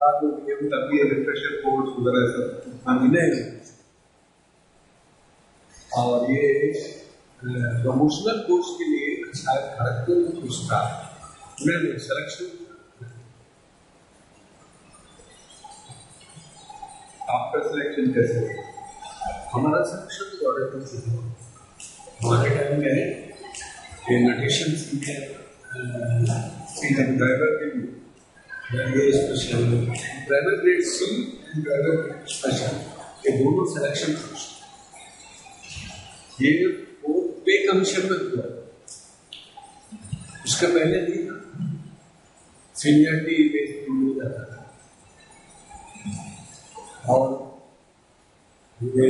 तभी refresher course वगैरह सब नहीं। और ये प्रमोशनल कोर्स के लिए शायद खड़गपुर में कुछ था, मैंने सिलेक्शन आपका सिलेक्शन कैसे हुआ? हमारा सिलेक्शन तो ऑर्डर से हमारे टाइम में ये नोटेशन सीखे ड्राइवर के लिए special driver grade C and driver grade special, ये दोनों सिलेक्शन ये वो पे कमीशन में हुआ, उसका पहले नहीं था, सीनियरिटी बेस्ड मिल जाता था। और ये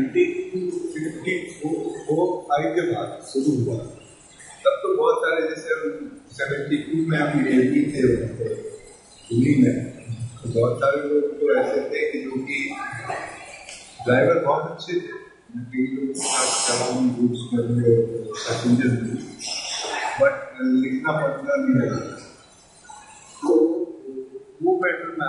1954 के बाद शुरू हुआ, तब तो बहुत सारे जैसे 72 में हम एलडी थे दिल्ली में, तो बहुत सारे लोग तो ऐसे थे कि जो कि ड्राइवर बहुत अच्छे थे, बट लिखना पढ़ना नहीं है, तो वो मैटर में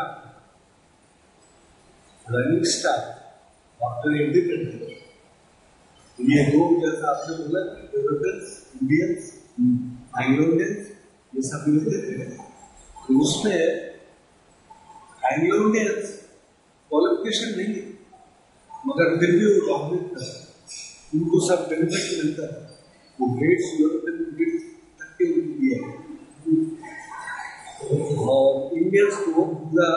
रनिंग स्टार आफ्टर इंडिपेंडेंस, ये दो जैसा आपने बोला यूरोपियंस, इंडियंस, एंग्लोंडियंस, ये सब मिलते थे, तो उसमें एंग्लोंडियंस क्वालिफिकेशन नहीं है, मगर फिर भी वो डॉमिनेट कर उनको सब बेनिफिट मिलता है, वो ग्रेड्स यूरोपियन ग्रेड्स तक के उनको दिया है, और इंडियंस को पूरा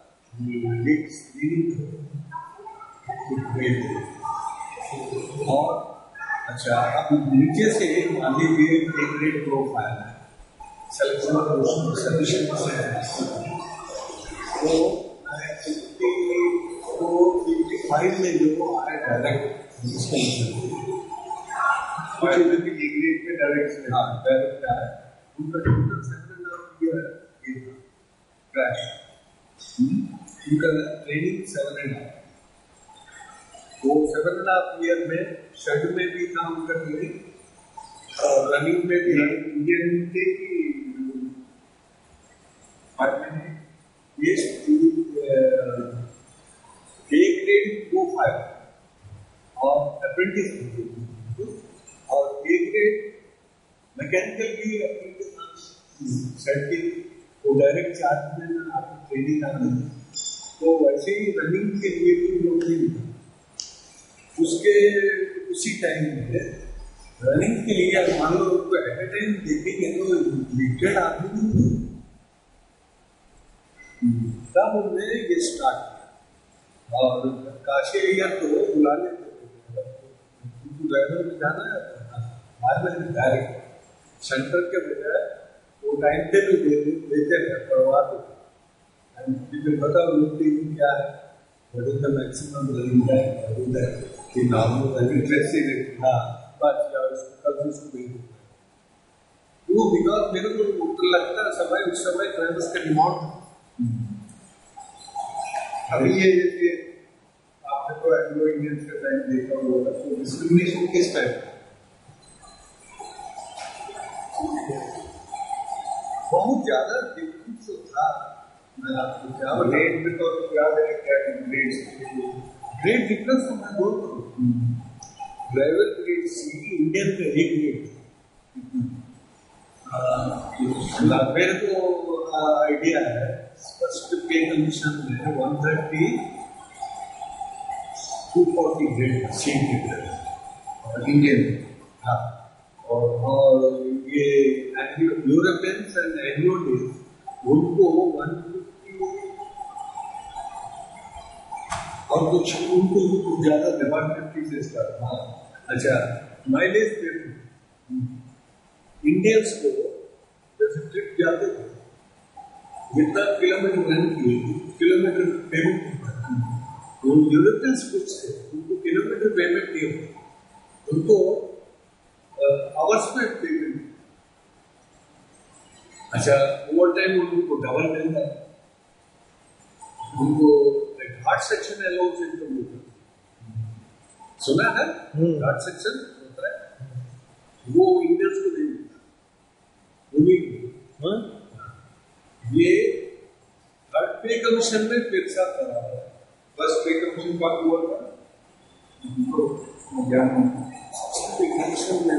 और अच्छा अब नीचे से मान लीजिए एक ग्रेड प्रोफाइल है, सिलेक्शन सफिशिएंट तो 55 में जो आए डायरेक्ट ग्रेड में डायरेक्ट आए, उनका टोटल 7.5 ईयर ये था क्रैश, उनका ट्रेनिंग 7.5, वो 7.5 ईयर में शेड में भी था उनका ट्रेनिंग, और रनिंग में भी इंडियन थे कि ये ए ग्रेड प्रोफाइल और अप्रेंटिस, और ए ग्रेड मैकेनिकल भी अप्रेंटिस सेट की, वो डायरेक्ट 4 महीने में आपको ट्रेनिंग आना है, तो वैसे ही रनिंग के लिए भी लोग नहीं था उसके उसी टाइम में रनिंग के लिए मान लो उनको एट ए टाइम देखेंगे तो लिमिटेड आदमी नहीं, तब उन्होंने ये स्टार्ट किया, और काशी एरिया को बुला लेते थे, ड्राइवर में जाना है बाद में डायरेक्ट सेंटर के बजाय वो टाइम पे भी देते थे, करवा देते, बताओ लोग क्या है, what is the maximum running time, कि नॉर्मल रनिंग ट्रेस ही हाँ बस या कल से वो बिकॉज मेरे को लगता है समय उस समय ड्राइवर्स का डिमांड, अभी ये जैसे आपने तो एंग्लो इंडियंस का टाइम देखा होगा, तो डिस्क्रिमिनेशन किस टाइप बहुत ज्यादा डिफरेंस था, मैं आपको क्या रेट में तो क्या है, क्या ग्रेड डिफरेंस तो मैं बोल रहा हूँ, ड्राइवर ग्रेड सी इंडियन का एक ग्रेड, मेरे को आइडिया है फर्स्ट पे कमीशन में 130-240 ग्रेड सी इंडियन, हाँ, और ये यूरोपियंस एंड एंग्लोडियंस उनको 150 और कुछ उनको ज्यादा डिमांड 50 से स्टार्ट। हाँ अच्छा, माइलेज पे इंडियंस को जैसे ट्रिप जाते थे जितना किलोमीटर रन किए किलोमीटर पेमेंट, यूरोपियंस कुछ थे उनको किलोमीटर पेमेंट नहीं होता, उनको आवर्स में पेमेंट, अच्छा ओवर टाइम उनको डबल मिलता है, उनको घाट सेक्शन अलाउंस इनकम मिलता है, सुना है घाट सेक्शन होता है, वो इंडियंस को नहीं मिलता, उन्हीं ये घाट पे प्री कमीशन में फिर सा करा है, बस प्री कमीशन का हुआ था ज्ञान प्री कमीशन में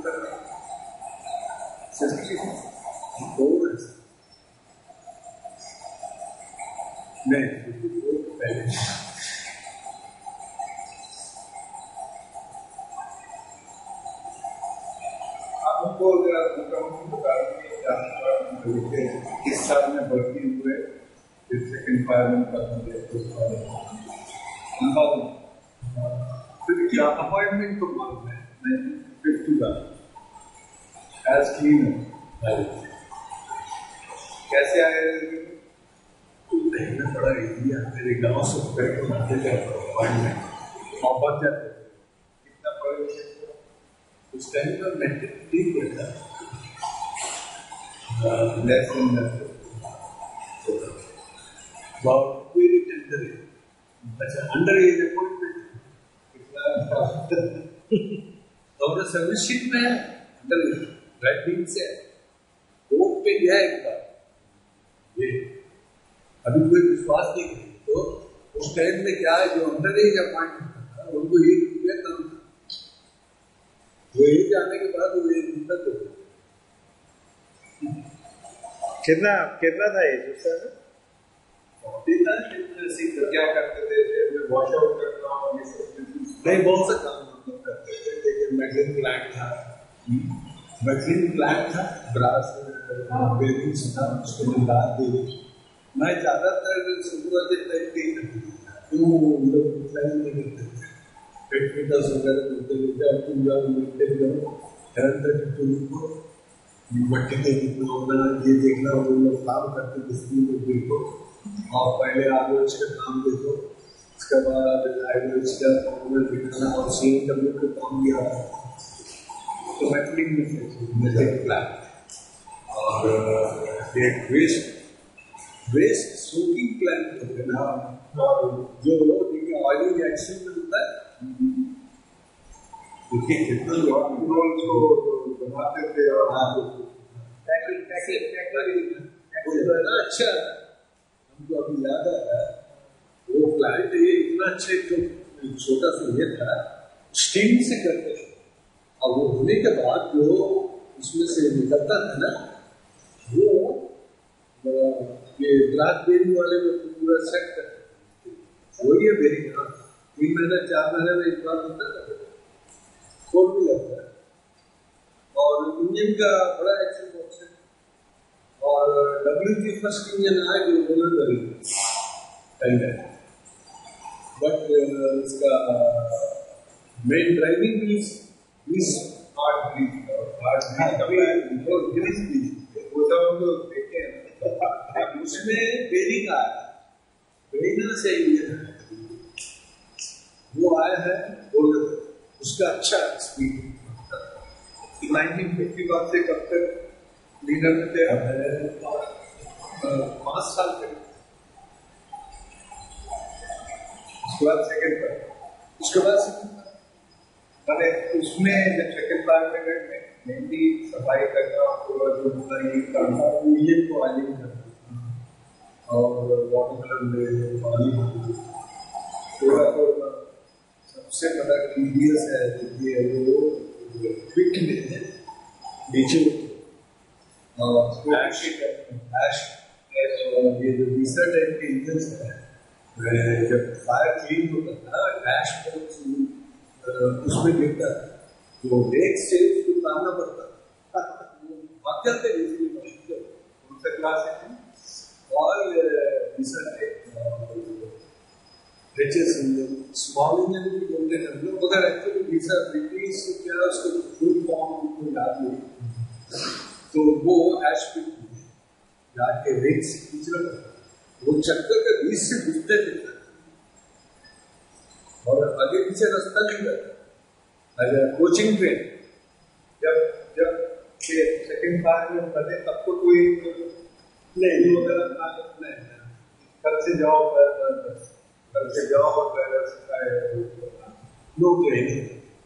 नहीं पहले आपको अगर किस साल में भर्ती हुए, फिर सेकंड फायर में फिर क्या अपॉइंटमेंट तो मालूम है 1950 का एज क्लीनर कैसे आए? देखना पड़ा एरिया मेरे गांव से पेट्रोल आते थे अपॉइंटमेंट और बच जाते थे कितना पड़े उस टाइम पर मैट्रिक ठीक रहता लेस देन बहुत वेरी टेंडर अच्छा अंडर एज अपॉइंटमेंट कितना और सर्विस शीट में अंडर राइट विंग से रोड पे गया एक बार ये अभी कोई विश्वास नहीं करें तो उस टाइम में क्या है जो अंडर एज अपॉइंटमेंट था उनको ₹1 कम था, वो एज जाने के बाद वो ₹1 हो गया। कितना था एज उस टाइम? क्या करते थे वॉश आउट करना और ये सब नहीं बहुत सा काम करते थे, लेकिन मैगजीन प्लांट था ब्रास बेरिंग्स था उसको निकाल दे। मैं ज्यादातर सुपरवाइजर टाइप के ही करती थी, लोग प्लान नहीं करते थे, फिटनेस वगैरह करते थे, अब तुम जाओ मिलते जाओ निरंतर तुमको मट्टी के होना ये देखना, वो लोग काम करते थे स्कूल में देखो और पहले आईओएच का काम देखो, उसके बाद आईओएच का फॉर्मूला दिखाना और CNW का काम किया तो मैट्रिक प्लान और एक वेस्ट सोकिंग प्लान करते ना और जो ऑयल एक्शन में होता है देखिए कितना जो बनाते थे और अच्छा हमको अभी याद आया वो प्लांट ये इतना अच्छा एक छोटा सा ये था स्टीम से करते थे और वो होने के बाद जो उसमें से निकलता था ना वो ये ग्लास बेरिंग वाले में पूरा सेट करते वही है बेरिंग 3 महीने 4 महीने में एक बार होता है कोड भी लगता है और इंजन का बड़ा एक्शन बॉक्स है और WG फर्स्ट इंजन आया जो रोलर बेरिंग बट इसका main driving grease hard grease वो सब हम लोग देखते हैं उसमें बेरिंग आया बेरिंग से वो आया है रोलर उसका अच्छा स्पीड 1950 बाद से कब तक लीडर में थे 5 साल तक उसके बाद सेकंड पर मैंने उसमें जब सेकंड बार में गए मेहंदी सफाई करना पूरा जो ये काम था ये को आगे करना और वाटर कलर में पानी थोड़ा सबसे बड़ा टीडीएस है ये वो फिट नहीं है नीचे ऐश ये जो डीजल टाइप के इंजन है जब फायर क्लीन होता था ऐश उसमें गिरता था जो रेक से उसको उतारना पड़ता भाग जाते उनसे क्लास और डीजल टाइप स्मॉल इंजन भी बोलते हैं हम लोग अगर एक्चुअली डीजल ब्रिटिश क्या उसको फुल फॉर्म उनको याद नहीं तो वो ऐश पे जाके रेक से खींचना पड़ता वो चक्कर के बीच से घुसते थे और आगे पीछे रास्ता नहीं रहता अगर कोचिंग ट्रेन जब सेकंड बार में पढ़े तब तो कोई नहीं वगैरह नहीं कल से जाओ और लोग ट्रेनिंग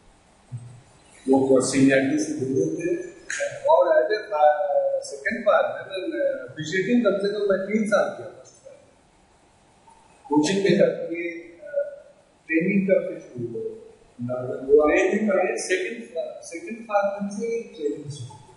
वो सीनियरिटी से जुड़े थे और एज ए सेकंड बार में विजिटिंग कम से कम मैं 3 साल किया कोचिंग में करते ये ट्रेनिंग कब से शुरू हो? ट्रेनिंग में second pharmacy training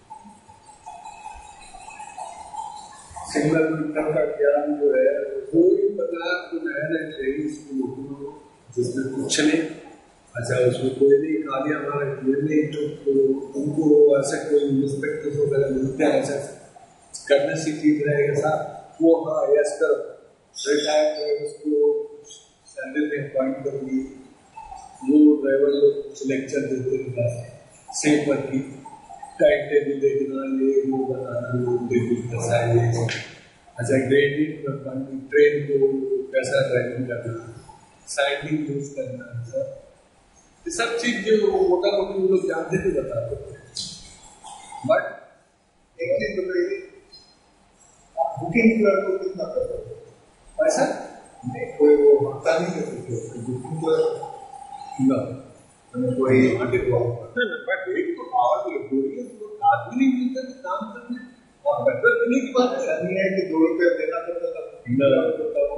signal metre का ज्ञान जो है कोई पता आपको नया नया ट्रेनिंग स्कूल जिसमें कुछ नहीं। अच्छा उसमें कोई नहीं, खाली हमारा ये नहीं तो उनको ऐसे कोई इंस्पेक्टर वगैरह मिलते हैं, ऐसा करने से ठीक रहेगा साहब वो। हाँ यस करो, रिटायर उसको सैलरी में अपॉइंट करूँगी, वो ड्राइवर लोग कुछ लेक्चर देते हैं सेफ पर की टाइम टेबल देखना, ये वो बनाना, वो टेबल कैसा है ये। अच्छा ग्रेडिंग ट्रेन को कैसा ड्राइविंग करना, साइडिंग यूज करना, सर ये सब चीज जो मोटा मोटी वो लोग जानते थे बताते थे। बट एक चीज बताइए, बुकिंग क्लर्क को कितना करते हो? पैसा नहीं कोई वो हफ्ता नहीं कर सकते बुकिंग क्लर्क ना कोई आगे बट एक तो और आदमी नहीं मिलता था काम करने और बटवर करने की बात नहीं है कि 2 रुपये देना पड़ता था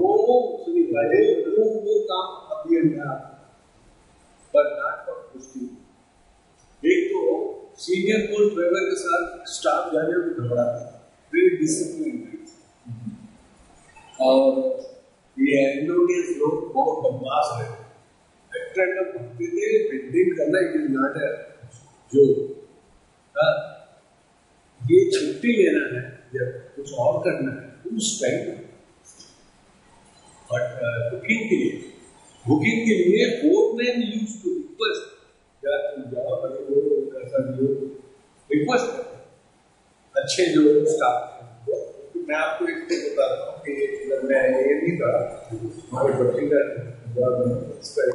वो काम अभी पर नॉट फॉर पुष्टि। एक तो सीनियर पोस्ट ड्राइवर के साथ स्टाफ जाने में घबराता, वेरी डिसिप्लिन, और ये इंडोनेशियन लोग बहुत बदमाश है। एक्टर भक्ति थे पेंटिंग करना एक नाट है जो ये छुट्टी लेना है या कुछ और करना है उस टाइम बट बुकिंग के लिए board name use to request या तुम जाओ बड़े वो कैसा भी हो रिक्वेस्ट करते अच्छे जो स्टाफ। मैं आपको इसलिए बताता हूँ कि मैं ये नहीं कहा हमारे बच्चे का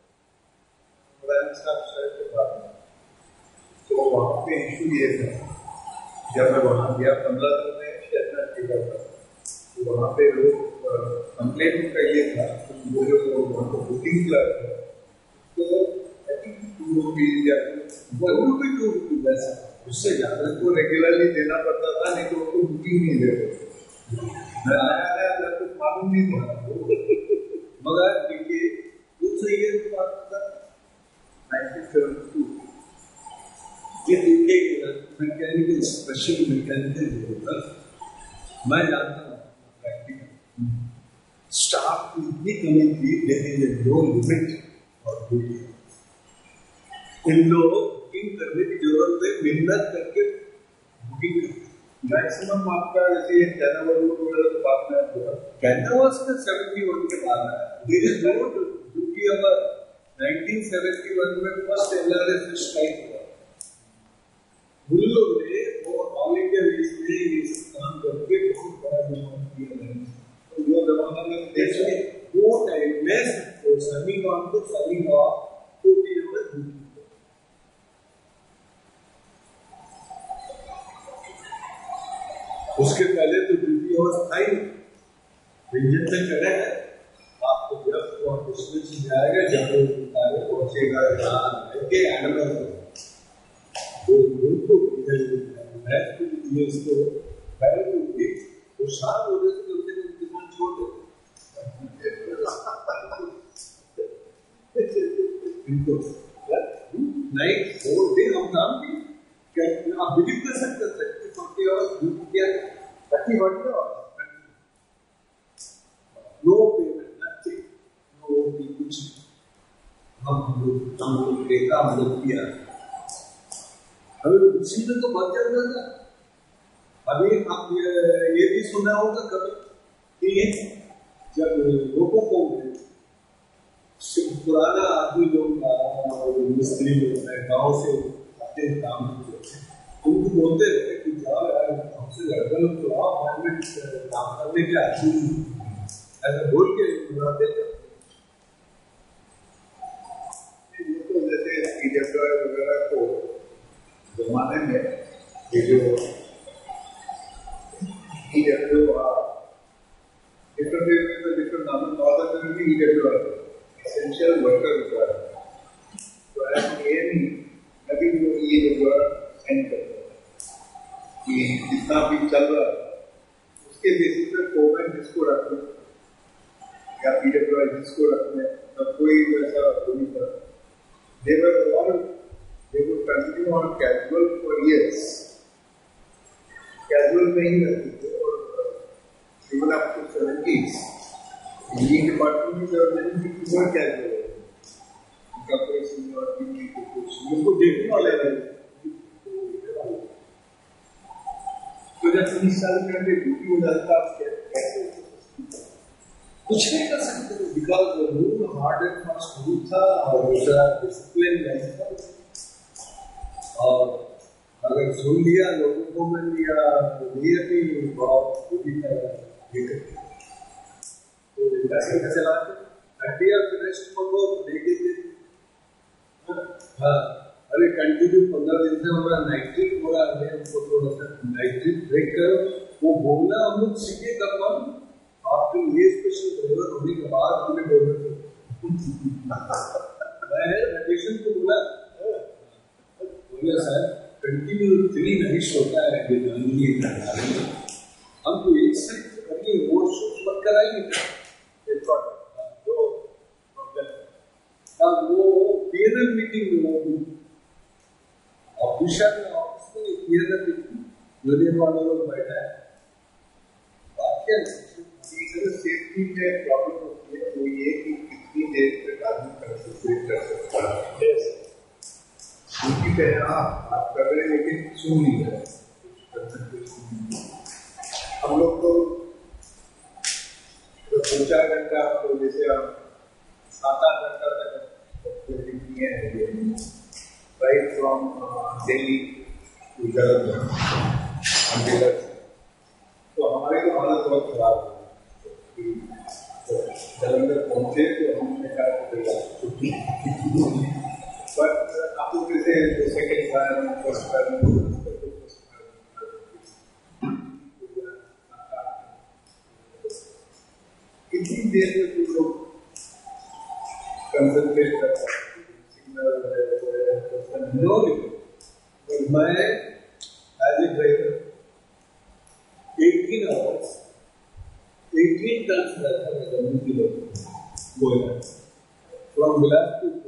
तो वहाँ पे इशू ये था, जब मैं वहाँ गया 15 दिन में स्टेटमेंट किया था तो वहाँ पे लोग कंप्लेंट का ये था वो जो वहाँ को बुकिंग क्लर्क है तो आई थिंक 2 रुपीज या 1 रुपी 2 रुपीज ऐसा उससे ज़्यादा को रेगुलरली देना पड़ता था, नहीं तो उनको बुकिंग नहीं देते। मैं आया तो मालूम नहीं था मगर देखिए दूसरी ये बात था 1972 ये देखिए मैकेनिकल स्पेशल मैकेनिकल मैं जानता हूँ प्रैक्टिकल स्टाफ की इतनी कमी थी लेकिन नो लिमिट और ड्यूटी। इन लोग बुकिंग करने की जरूरत है, मेहनत करके बुकिंग करते। मैक्सिमम आपका जैसे कैनावस वगैरह बात में कैनावस में 71 के बाद है। There is no duty hour 1971 में फर्स्ट एलआरएस स्ट्राइक हुआ। उन लोग ने वो ऑल इंडिया बेस में ये सब काम करके बहुत बड़ा डिमांड किया है। तो वो जमाना में देश में वो टाइम में serving on to serving off 40 number duty. उसके पहले तो ड्यूटी और स्थायी इंजन से करे है आपको जब और उसमें से जाएगा जब वो पहुंचेगा के एंड में तो बिल्कुल है ये इसको पहले तो वो शाम हो जाए तो उसे डिमांड छोड़ दे इनको नहीं 4 दिन हम काम किए क्या आप बिलीव कर सकते हैं 40 आवर्स ड्यूटी किया 30 hours no payment nothing no कुछ हम लोग देखा हम लोग किया। अभी उसी में तो बच जाता था। अभी आप ये भी सुना होगा कभी कि जब लोगों को पुराना आदमी लोग मिस्त्री लोग गाँव से आते हैं काम करते उनको बोलते थे कि जाओ यार हमसे लड़का लोग तो आओ गवर्नमेंट काम करने के आती ऐसा बोल के बुलाते थे। तो जैसे वगैरह को जमाने में ये जो different northern essential worker required. So as AME, अभी वो ये वर्क सेंड करता है कि जितना भी चल रहा है उसके बेसिस पे गवर्नमेंट इसको रख या PWIs को रखने तब कोई ऐसा नहीं था. They would continue on casual for years. Casual में ही रहते थे और even up to 70s. Engineering department में there were many people who were casual. उनका कोई seniority नहीं थी कुछ. उनको देखने वाले नहीं. तो जब 30 साल में हमने ड्यूटी हो जाता आप कैसे कुछ नहीं कर सकते because rule hard and fast rule था और दूसरा डिसिप्लिन नहीं था. और अगर सुन लिया लोगों को मिल लिया तो ये भी बहुत बुरी तरह तो कैसे चलाते 30 years रेस्ट को लेके हाँ अरे कंटिन्यू 15 दिन से हमारा नाइट्रिक हो रहा है हमको थोड़ा सा नाइट्रिक ब्रेक करो वो बोलना हम लोग सीखे करना आपके ये स्पेशल ड्राइवर होने के बाद हमें बोलना मैं रमेशन को बोला सर कंटिन्यू 3 घंटे होता है हमको एक साइड करके वो शूट मत कराएंगे वो पीएनएल मीटिंग में ऑफिसर में ऑफिस में पीएनएल मीटिंग यूनियन वाले लोग बैठा है बात क्या सेफ्टी में प्रॉब्लम होती है वो ये कि कितनी देर तक आदमी कंसंट्रेट कर सकता है. उनकी तरह बात कर रहे हैं लेकिन सुन नहीं रहे हम लोग तो 2-4 घंटा तो जैसे हम 7-8 घंटा तक right from Delhi to Jalandhar तो हमारी तो हालत बहुत खराब है. जलंधर पहुंचे तो हमने कहा छुट्टी बट आप लोग जैसे सेकेंड टाइम फर्स्ट टाइम कितनी देर में कुछ लोग कंसंट्रेट कर सकते मैं as a driver 18 hours 18 ton रहता है जम्मू की लोग गोया फ्रॉम बिलासपुर to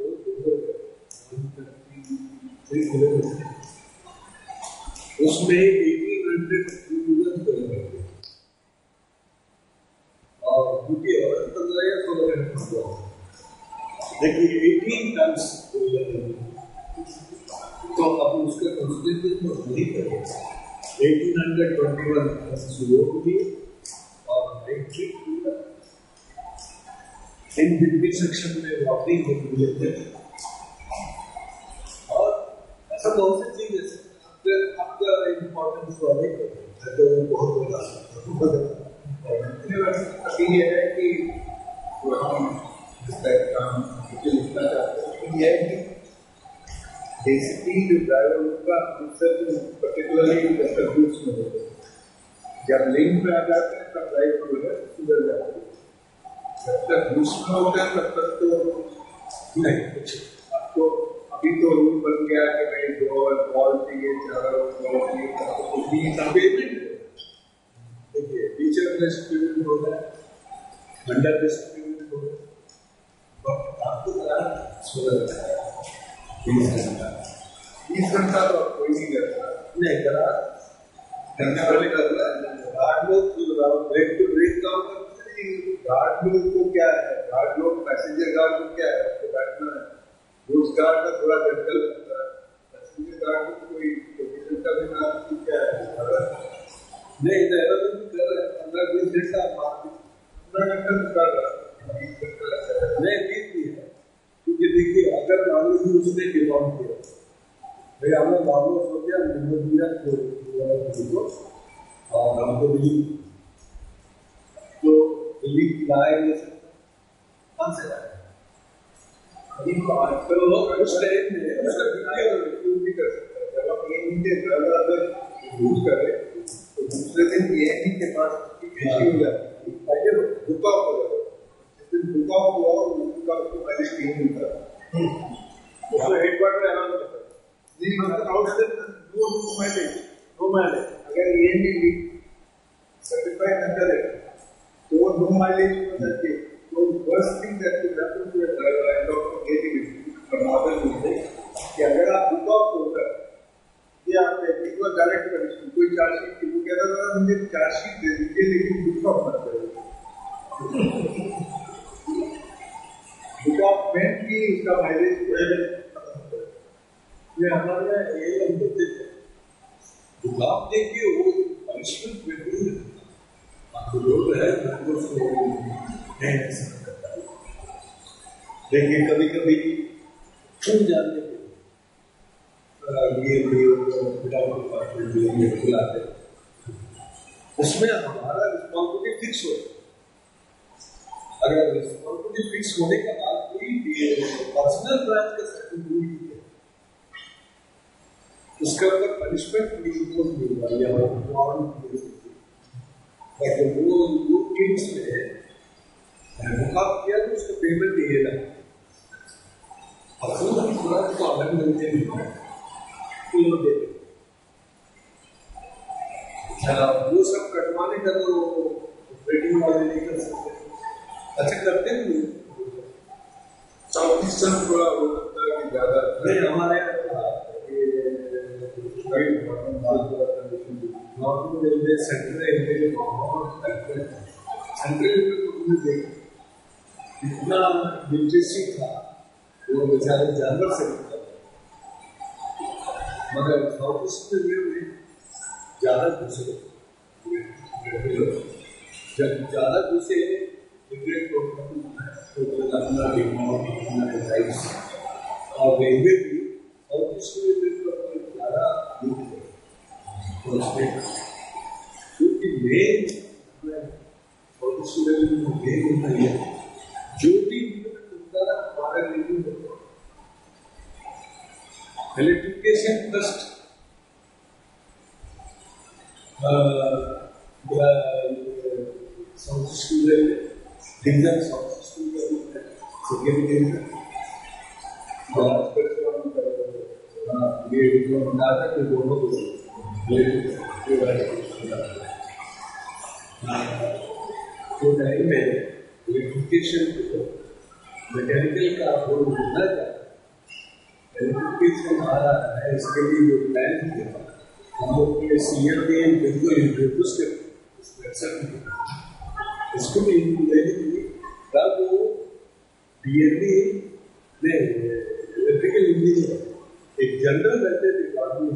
133 किलोमीटर उसमें 1800 किलोमीटर और ड्यूटी और 15 या 16 घंटे देखिए 18 टन तो अब उसका कंसंट्रेशन तो नहीं करेंगे 1821 लोग भी और नाइट्रिक इन बिटवीन सेक्शन में वॉकिंग होती है और ऐसा बहुत सी चीज है आपका इम्पोर्टेंस वाले तो बहुत बड़ा अभी ये है कि हम लिखना चाहते हैं ये है कि बेसिकली जो ड्राइवर का आंसर पर्टिकुलरली वेस्टर्न रूट्स में होता है जब लिंक में आ जाते हैं तब ड्राइव जो है सुधर जाती है जब तक रूट्स में होता है तब तक तो नहीं कुछ आपको अभी तो रूल बन गया कि भाई 2 बॉल चाहिए 4 बॉल चाहिए पेमेंट देखिए टीचर प्लस पेमेंट हो रहा है अंडर प्लस पेमेंट हो रहा है बट आपको सुधर जाएगा 20 घंटा तो कोई नहीं करता नहीं करा करने वाले कर रहा है गार्ड लोग ब्रेक टू ब्रेक काम करते हैं गार्ड लोग को क्या है गार्ड लोग पैसेंजर गार्ड को क्या है उसको बैठना है रूट्स गार्ड का थोड़ा जंगल लगता है पैसेंजर गार्ड को कोई प्रोफेशन का भी नाम क्या है नहीं देहरादून कर रहे हैं 15-20 घंटा 15 घंटा तो कर रहा है 20 घंटा नहीं ठीक है क्योंकि देखिए अगर मान लीजिए उसने डिमांड किया भाई हमने नॉर्मल हो गया मैंने दिया तो और हमको रिलीफ तो रिलीफ लाए कौन से लाए अभी तो आजकल उस टाइम में भी कर सकता है जब आप ये नीचे अगर यूज करें तो दूसरे दिन ये के पास बेची हो जाती है पहले रुका हो जाता है जिस दिन रुका हुआ उसका उसको पहले नहीं मिलता तो हेडक्वार्टर अलाउ करता है नहीं मतलब आउटसाइड नो माइलेज अगर ये भी सर्टिफाइड न करे तो 2 माइलेज हो सकती है तो worst thing that could happen to a doctor getting कि अगर आप बुक ऑफ होगा या एक बार डायरेक्ट पनिशमेंट कोई चार्जशीट की वो कह रहा था मुझे चार्जशीट दे दीजिए लेकिन बुक ऑफ मत करिए। बुक ऑफ में भी उसका माइलेज ये हमारे ये बुक ऑफ देखिए वो पनिशमेंट में नहीं आपको लोग है देखिए कभी कभी छूट जाने बुलाते उसमें हमारा रिस्पॉन्सिबिलिटी फिक्स हो। अगर रिस्पॉन्सिबिलिटी फिक्स होने के बाद कोई पर्सनल ब्रांच का सर्टिफिकेट है उसके ऊपर पनिशमेंट इम्पोज नहीं हुआ या वो केस में मुकाब किया तो उसका पेमेंट नहीं है पूरा तो अलग मिलते नहीं वो सब कटवाने का तो ऑपरेटिंग वाले नहीं कर सकते। अच्छा करते हैं साउथ ईस्टर्न थोड़ा हो सकता है कि ज्यादा नहीं हमारे नॉर्थ रेलवे सेंट्रल रेलवे इतना लिटरेसी था वो बेचारे जानवर से मगर साउथ ईस्ट में ज्यादा घुसे जब ज्यादा घुसे और रेलवे भी साउथ ईस्ट रेलवे पर ज्यादा क्योंकि मेन साउथ ईस्ट रेलवे में मेन होता है जो भी हमारा रेलवे होता electrification trust south school division south school second division ये नाटक के दोनों को तो टाइम में इलेक्ट्रिफिकेशन मैकेनिकल का रोल मिलना चाहिए। इलेक्ट्रिफिकेशन आ रहा है इसके लिए जो प्लान किया हम लोग के सीएम ने बिल्कुल इंट्रोड्यूस कर इसको भी तब वो डीएलई ने इलेक्ट्रिकल इंजीनियर एक जनरल रहते थे आदमी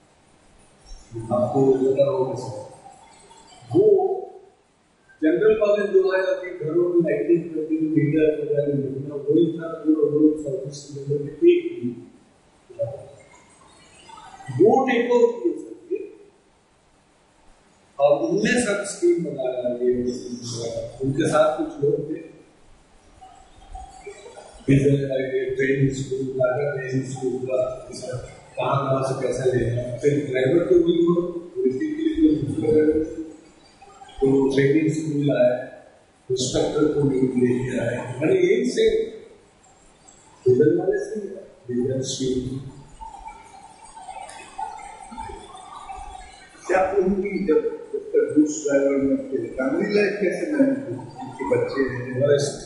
आपको पता होगा वो जनरल वाले जो आया कि घरों में लाइटिंग करती मीटर वगैरह वही था पूरा सर्विस एक वो टेक ओवर किए सकते और उनने सब स्कीम बनाया ये उनके साथ कुछ लोग थे ट्रेनिंग स्कूल ट्रेनिंग स्कूल का कहाँ से पैसा लेना फिर ड्राइवर को भी तो ट्रेनिंग स्कूल आया इंस्ट्रक्टर को लेके आए मैंने एक से डीजल वाले से डीजल स्कीम क्या उनकी जब बूस ड्राइवर में थे फैमिली लाइफ कैसे मैनेज हुई उनके बच्चे हैं वेस्ट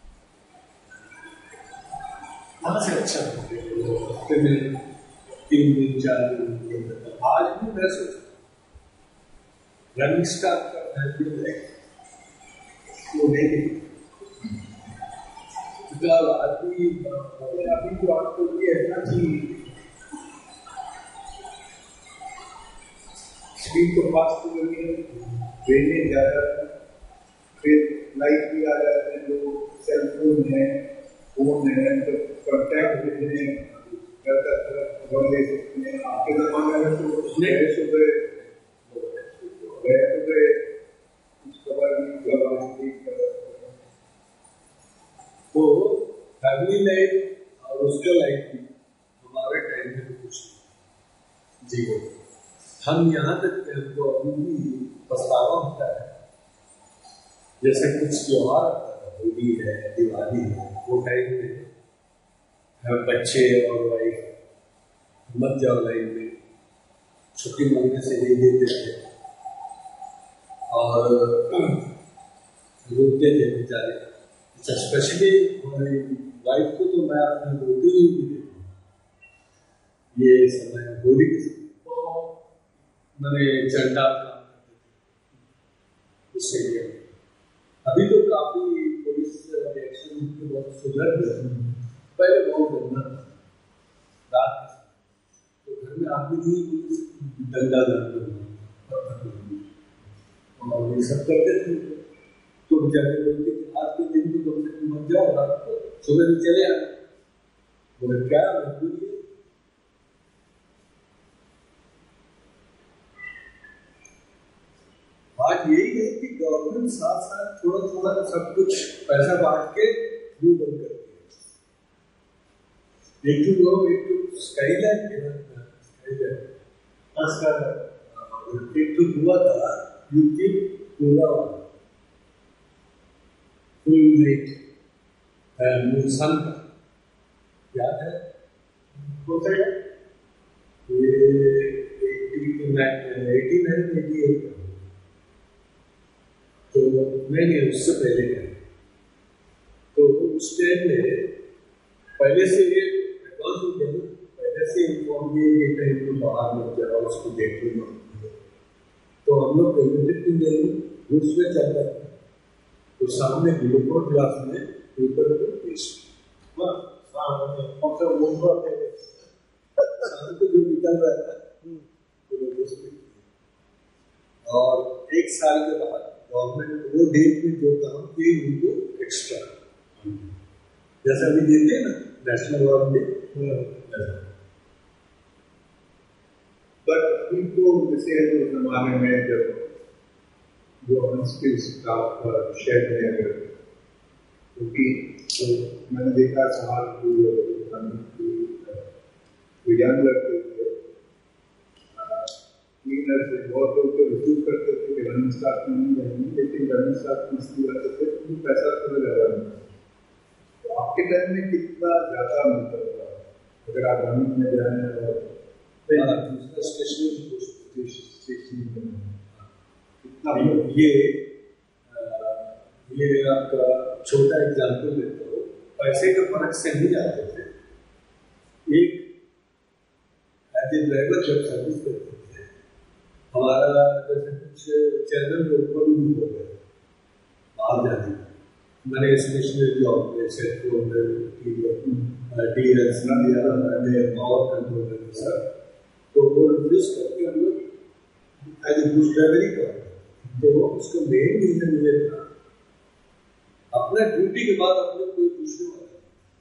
वहाँ से अच्छा हफ्ते में 3 दिन 4 दिन आज भी मैं सोचता रनिंग स्टार्ट करना है वो नहीं अभी तो आपको ये है ना कि स्पीड को पास करेंगे ट्रेनें ज़्यादा फिर लाइट भी आ जाते हैं जो सेल फोन है तो कॉन्टैक्ट भेजने ले सकते हैं आपके जमाने में तो सुबह तो फैमिली लाइफ और उसका लाइफ भी हमारे टाइम में कुछ जी हम यहाँ तक तो अभी भी पछतावा होता है जैसे कुछ त्योहार होली है दिवाली है वो टाइम में बच्चे और वाइफ मत जाओ लाइन में छुट्टी मांगने से नहीं देते थे और रोकते थे बेचारे अच्छा, स्पेशली हमारी वाइफ को तो मैं अपनी रोटी ही भी देता हूँ। ये समय होली के समय तो मैंने चंडा काम करते थे उससे ये। अभी तो काफी पुलिस रिएक्शन उनके बहुत सुधर गया। पहले बहुत गंदा था, रात के समय तो घर में आदमी नहीं, पुलिस डंडा और ये सब करते थे। तो जाके बोलते आज के दिन तो कम से कम मत जाओ, रात को सुबह भी चले आए। बोले क्या मजबूरी है। आज यही है कि गवर्नमेंट साथ साथ थोड़ा थोड़ा सब कुछ पैसा बांट के मुंह बंद करती है। एक तो स्काईलैंड एक तो हुआ था यूपी पूरा फुल नाइट सन का याद है हो सके ये 89 तो मैंने उससे पहले गया। तो उस टाइम में पहले से ये एडवांस हो गया, पहले से इन्फॉर्म किए कि कहीं तो बाहर मत जाओ, उसको देख लो। तो हम लोग गुड्स में चलता था, तो सामने ग्लूकोज ग्लास में पेपर को पेस्ट जो निकल रहा था और एक साल के बाद गवर्नमेंट वो डेट में जो काम किए उनको एक्स्ट्रा जैसा भी देते हैं ना नेशनल वार्ड डे। बट अभी तो जैसे जमाने में जब जो अनस्किल स्टाफ शेड में अगर क्योंकि मैंने देखा समाज यंग लड़के थे क्लीनर से बहुत लोग तो रिफ्यूज करते थे कि रनिंग स्टाफ में नहीं जाएंगे, लेकिन रनिंग स्टाफ में इसलिए आते थे क्योंकि पैसा थोड़ा ज़्यादा मिलता। तो आपके टाइम में कितना ज़्यादा मिलता था अगर आप रनिंग में जाएं और ये आपका छोटा एग्जाम्पल देता हूँ। पैसे के फर्क से नहीं जाते थे। एक एज ए ड्राइवर जब सर्विस करते थे, हमारा जैसे कुछ चैनल ऊपर भी हो गया बाहर जाने का। मैंने स्टेशनरी जॉब में पावर कंट्रोलर सर, तो वो रिफ्यूज करके हम लोग एज ए गुड ड्राइवरी करते। तो उसका मेन रीजन ये था अपना ड्यूटी के बाद अपने कोई पूछने वाला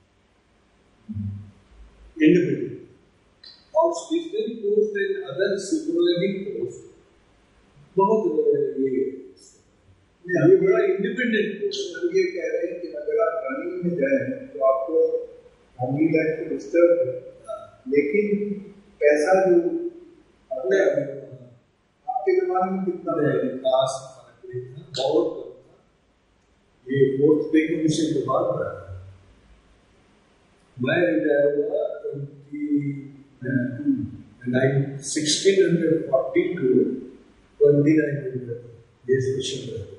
इंडिपेंडेंट और stationary post and other supervising post बहुत ये बड़ा इंडिपेंडेंट पोस्ट। ये कह रहे हैं कि अगर आप रनिंग में जाए तो आपको फैमिली लाइफ को डिस्टर्ब है, लेकिन पैसा जो अपने आपके जमाने में कितना खास फर्क नहीं था, बहुत कम था। ये फोर्थ पे कमीशन के बाद रहा। मैं रिटायर हुआ 1640 to 2900 ये स्पेशल है।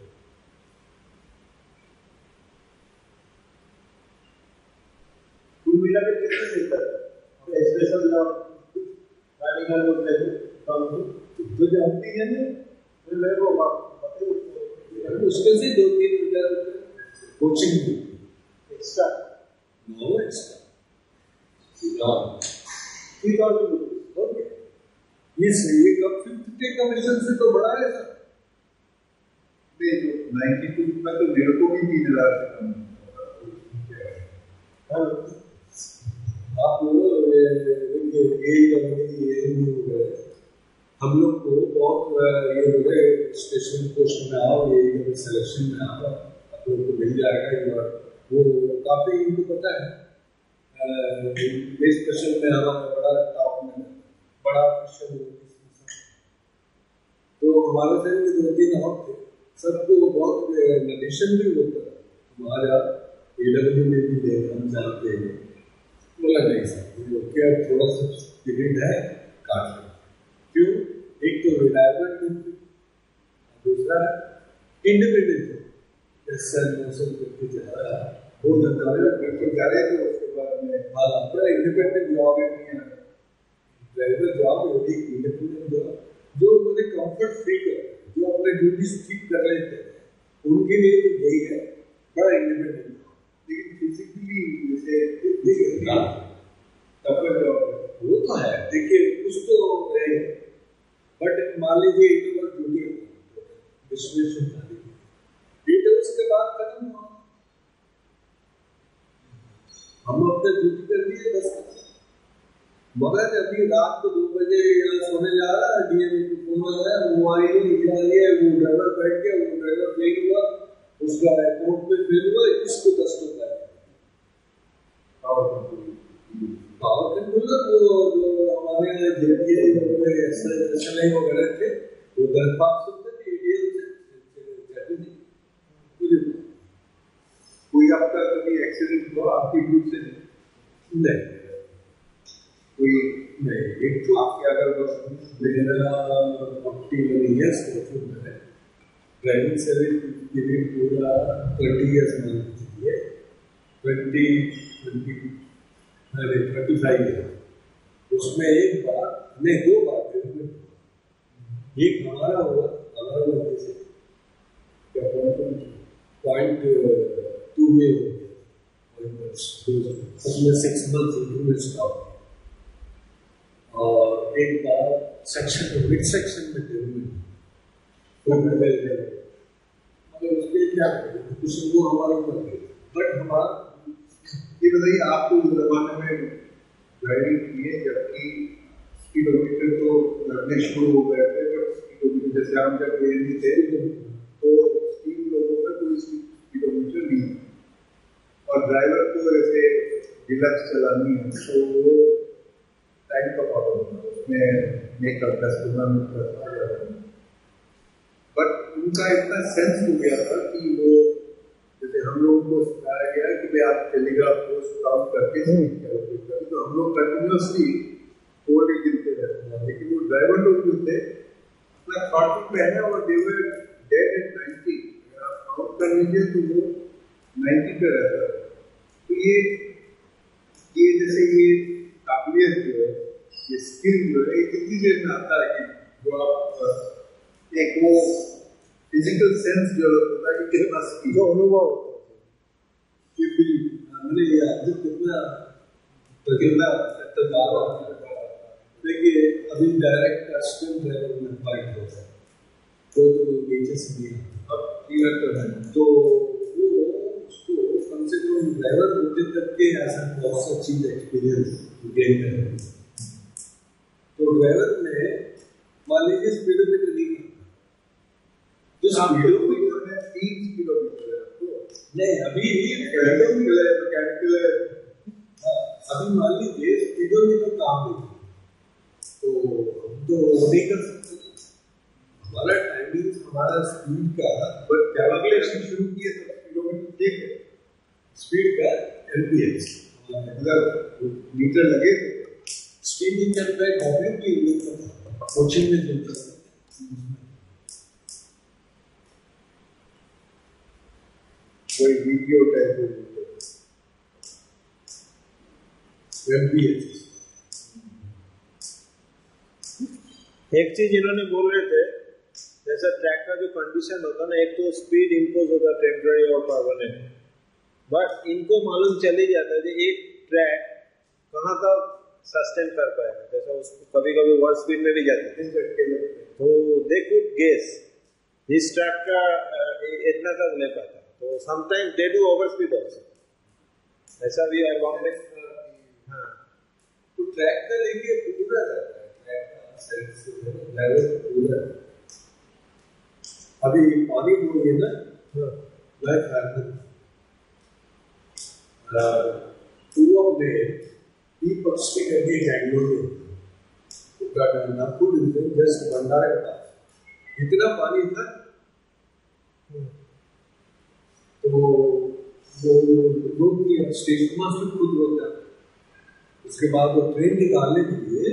कुल मिला के कितना देता है स्पेशल तो जानती है ना, उसमें से 2-3 हजार कोचिंग एक्स्ट्रा नो एक्स्ट्रा ये कब 50 कमीशन से तो बड़ा है सर। 92 में तो मेरे को भी 3000 आप हम लोग को बहुत ये बोले स्टेशन पोस्ट में आओ, ये सिलेक्शन में आओ, आप लोग को मिल जाएगा। वो काफी इनको पता है स्पेशल में हमारा बड़ा टॉप में बड़ा ऑफिशियल। तो हमारे से 2-3 और थे, सबको बहुत नरेशन भी होता है हमारा AW में भी देना हम चाहते हैं। बोला नहीं सर क्या थोड़ा सा पीरियड है काफी। क्यों? एक तो रिटायरमेंट, दूसरा इंडिपेंडेंट है। वो नजारे बिल्कुल जा रहे थे उसके बाद में बड़ा इंडिपेंडेंट जॉब है, ड्राइवर जॉब है, इंडिपेंडेंट जॉब जो मुझे कंफर्ट फील कर, जो अपने ड्यूटीज ठीक कर लेते हैं, उनके लिए तो यही है बड़ा इंडिपेंडेंट। लेकिन फिजिकली जैसे टफर जॉब वो तो है, देखिए कुछ तो है, बट मान लीजिए इंटरवल ड्यूटी विश्लेषण इंटरवल के बाद खत्म हुआ, हम अपने ड्यूटी कर दिए बस। मगर अभी रात को 2 बजे सोने जा रहा है, डीएम को फोन आया, वो आई है, वो ड्राइवर बैठ गया, वो ड्राइवर फेल हुआ, उसका एयरपोर्ट पे फेल हुआ, इसको 10 लोग आए पावर कंट्रोलर वो हमारे यहाँ जेडीए वगैरह थे, वो दरख्वास्त होते थे एडीएल से। कोई आपका कभी एक्सीडेंट हुआ आपकी ग्रुप से? नहीं, कोई नहीं, एक तो आपके अगर मेरा 41 ईयर्स है, ड्राइविंग सर्विस पीरियड पूरा 20 ईयर्स मान लीजिए, 35 ईयर, उसमें एक बार नहीं 2 बार, एक हमारा हुआ, हमारा वजह से क्या .2 में हो गया, उसमें 6 months इंक्रीमेंट स्टॉप, और एक बार सेक्शन में मिड सेक्शन में मगर उसके क्या कुछ वो हमारे ऊपर गए, बट हमारा ये बताइए आपको उस जमाने में ड्राइविंग की है जबकि स्पीडोमीटर तो लगने शुरू हो गए थे, बट स्पीडोमीटर जैसे हम जब नहीं थे तो 3 लोगों का कोई स्पीडोमीटर नहीं, और ड्राइवर को जैसे डिलक्स चलानी है तो वो टाइम का प्रॉब्लम है, उसमें मेकअप 10-15 मिनट का आ जाता है, बट उनका इतना सेंस हो गया था कि वो जैसे हम लोगों को सिखाया गया कि भाई आप टेलीग्राफ पोस्ट काउंट करके तो हम लोग कंटिन्यूसली 4 डे गिनते रहते हैं, लेकिन वो ड्राइवर लोग जो थे अपना थॉट पहने और दे वर डेड एट 90, अगर आप काउंट कर लीजिए तो वो 90 पे रहता है। तो ये जैसे ये काबिलियत जो है, ये स्किल जो है, ये कितनी देर में आता है कि जो आप एक वो फिजिकल सेंस जो होता है कितना स्किल जो अनुभव होता है, मैंने ये कितना देखिए अभी डायरेक्ट कस्टम ड्राइवर में फाइट होता है, तो नीचे से नहीं अब क्लियर तो है, तो वो उसको कम से कम ड्राइवर होते तक के ऐसा बहुत सा चीज एक्सपीरियंस गेन करें, तो ड्राइवर ने मान लीजिए स्पीडोमीटर नहीं जो स्पीडोमीटर में 3 किलोमीटर नहीं, अभी मैकेनिकल है, अभी मान लीजिए स्पीडोमीटर काम नहीं, तो हम तो नहीं कर सकते, हमारा टाइमिंग हमारा स्पीड का, बट कैलकुलेशन शुरू किए तो स्पीडोमीटर ठीक है, स्पीड का एलपीएस मतलब मीटर लगे, स्पीड मीटर पे ऑब्वियसली कोचिंग में जो कोई वीडियो टाइप एलपीएस। एक चीज इन्होंने बोल रहे थे, जैसा ट्रैक का जो कंडीशन होता है ना, एक तो स्पीड इम्पोज होता है टेम्पररी और परमानेंट, बट इनको मालूम चल ही जाता है कि एक ट्रैक कहाँ तक सस्टेन कर पाएगा, जैसा उसको कभी कभी वर्ड स्पीड में भी जाते हैं, तो दे कुड गेस इस ट्रैक का इतना तक ले पाता, तो sometimes they do over speed also, ऐसा भी है बॉम्बे। हाँ, तो ट्रैक का देखिए पूरा रहता है, ट्रैक का साइड से ड्राइवर पूरा, अभी पानी बोलिए ना, लाइफ हैपन पूर्व में दीपक से करके बैंगलोर में नागपुर जस्ट भंडारा का इतना पानी था, तो वो लोग स्टेशन से खुद होता है, उसके बाद वो ट्रेन निकालने के लिए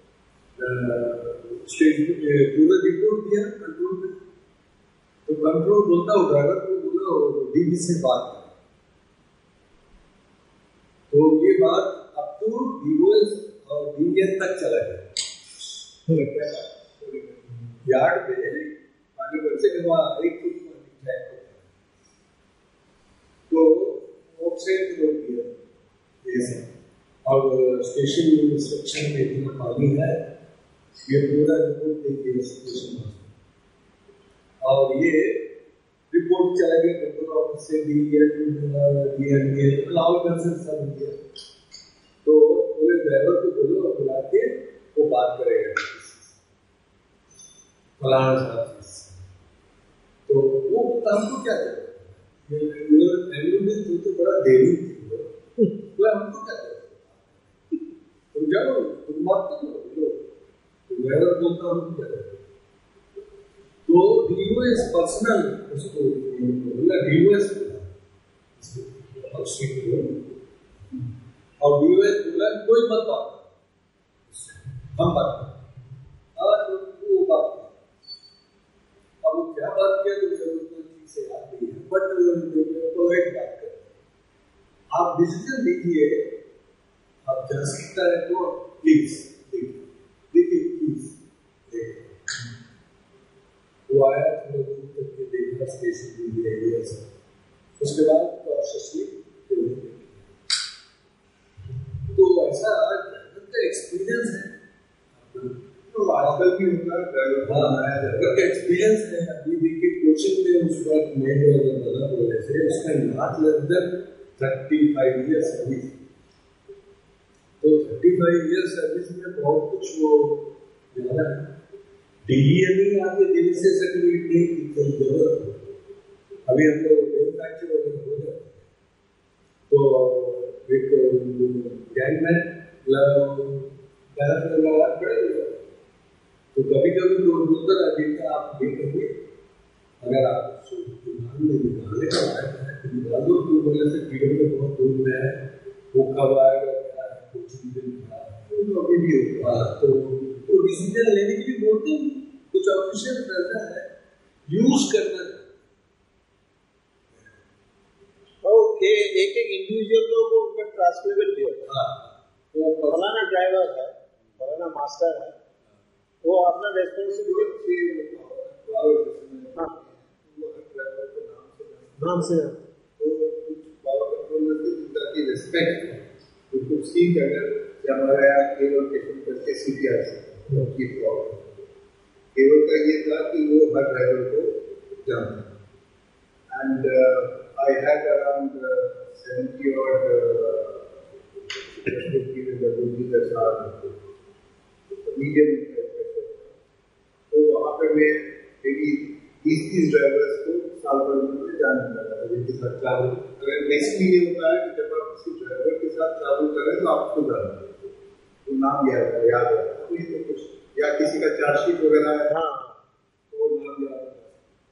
स्टेशन पूरा रिपोर्ट दिया कंट्रोल में, तो कंट्रोल बोलता हो ड्राइवर को बोला डीबी से बात कर, और DN तक चला गया यार्ड में पानी बच्चे के वहाँ एक तो ऑक्साइड रोक दिया ऐसे। और स्टेशन इंस्ट्रक्शन में इतना पानी है, ये पूरा रिपोर्ट देखिए स्टेशन मास्टर। और ये रिपोर्ट चला गया कंट्रोल ऑफिस से DN सब दिया। तो बोले ड्राइवर को बोलो बुला के वो बात करेगा फलाना साहब से। तो वो हमको क्या करेगा, तो बड़ा देरी थी, हमको क्या करेगा, तुम जाओ तुम बात करो, तो ड्राइवर बोलता हम क्या करें। तो DOS पर्सनल उसको बोला, DOS और DOS बोला कोई मत बात हम बात और वो बात। अब वो क्या बात किया तो ठीक से याद नहीं है, बट प्रोवाइड बात कर आप डिसीजन लीजिए, आप जा सकता है तो प्लीज देखिए प्लीज। वो आया थोड़ा दूर तक के देखा स्टेशन भी एरिया से, उसके बाद प्रोसेसली तो ऐसा का एक्सपीरियंस है तो आजकल भी होता है ड्राइवर का एक्सपीरियंस है। अभी देखिए कोचिंग में उस वक्त मैं बना बोले थे उसका नाच लगभग 35 ईयर सर्विस। तो 35 ईयर सर्विस में बहुत कुछ वो जाना है। DELE आगे दिल्ली से सर्टिफिकेट नहीं की जरूरत। अभी हम लोग मैन्युफैक्चर वगैरह हो जाते तो एक गैंगमैन लगा पड़ेगा। तो कभी कभी दूसरा अजीता आप देखेंगे, अगर आप दुकान में निकालने का है तो निकाल दो, तो बोले से पीरियड में बहुत दूर में है, वो कब आएगा क्या है, कुछ दिन तो अभी भी होगा। तो डिसीजन लेने के लिए बोलते हैं, कुछ ऑफिशियल करना है, यूज करना है। और एक इंडिविजुअल को उनका ट्रांस लेवल दिया था। वो फलाना ड्राइवर है, फलाना मास्टर है, वो अपना रेस्पॉन्सिबिलिटी नाम से तो कुछ पावर कंट्रोलर से जिनका की रिस्पेक्ट तो कुछ सीख अगर हमारे यहाँ केवल करके CPR से की प्रॉब्लम केवल का ये था कि वो हर ड्राइवर को जानता। एंड आई हैड अराउंड 70 और मीडियम। तो वहाँ पे मैं मेरी 20-30 ड्राइवर्स को साल भर में जानने लगा था जिनके साथ ट्रैवल। अगर बेसिकली ये होता है कि जब आप किसी ड्राइवर के साथ ट्रैवल करें तो आपको जानते हैं तो नाम याद है अभी तो कुछ या किसी का चार्जशीट वगैरह है तो नाम याद है।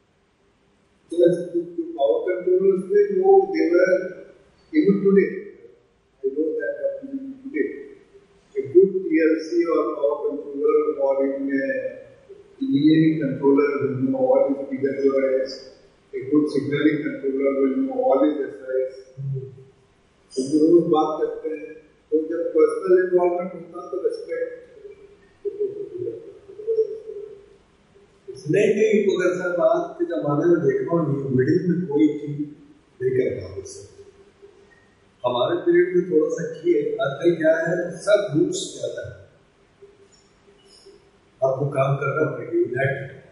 तो पावर कंट्रोलर्स में वो देवर even today I know that today a good PLC or power controller or even engineering controller will know all his PWIs. A good signaling controller will know all his SIs. तो जो लोग बात करते हैं तो जब पर्सनल इन्वॉल्वमेंट होता तो रेस्पेक्ट नहीं अगर सर आज के जमाने में देखा नहीं, मिडिल में कोई चीज नहीं कर पाते। हमारे पीरियड में थोड़ा सा किए, आजकल क्या है सब रूट्स ज्यादा है, आपको काम करना पड़ेगा।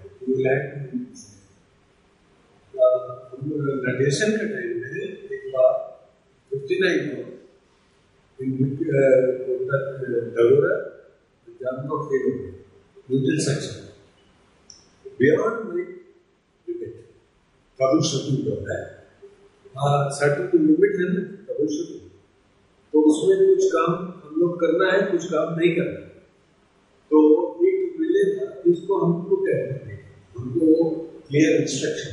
ग्रेजुएशन के टाइम में एक बार 59 डलोरा neutral section beyond my limit troubleshooting होता है, सर्टेन लिमिट है ना ट्रबल शूटिंग। तो उसमें कुछ काम हम लोग करना है, कुछ काम नहीं करना है। तो एक मिले था जिसको हमको कहना है, हमको क्लियर इंस्ट्रक्शन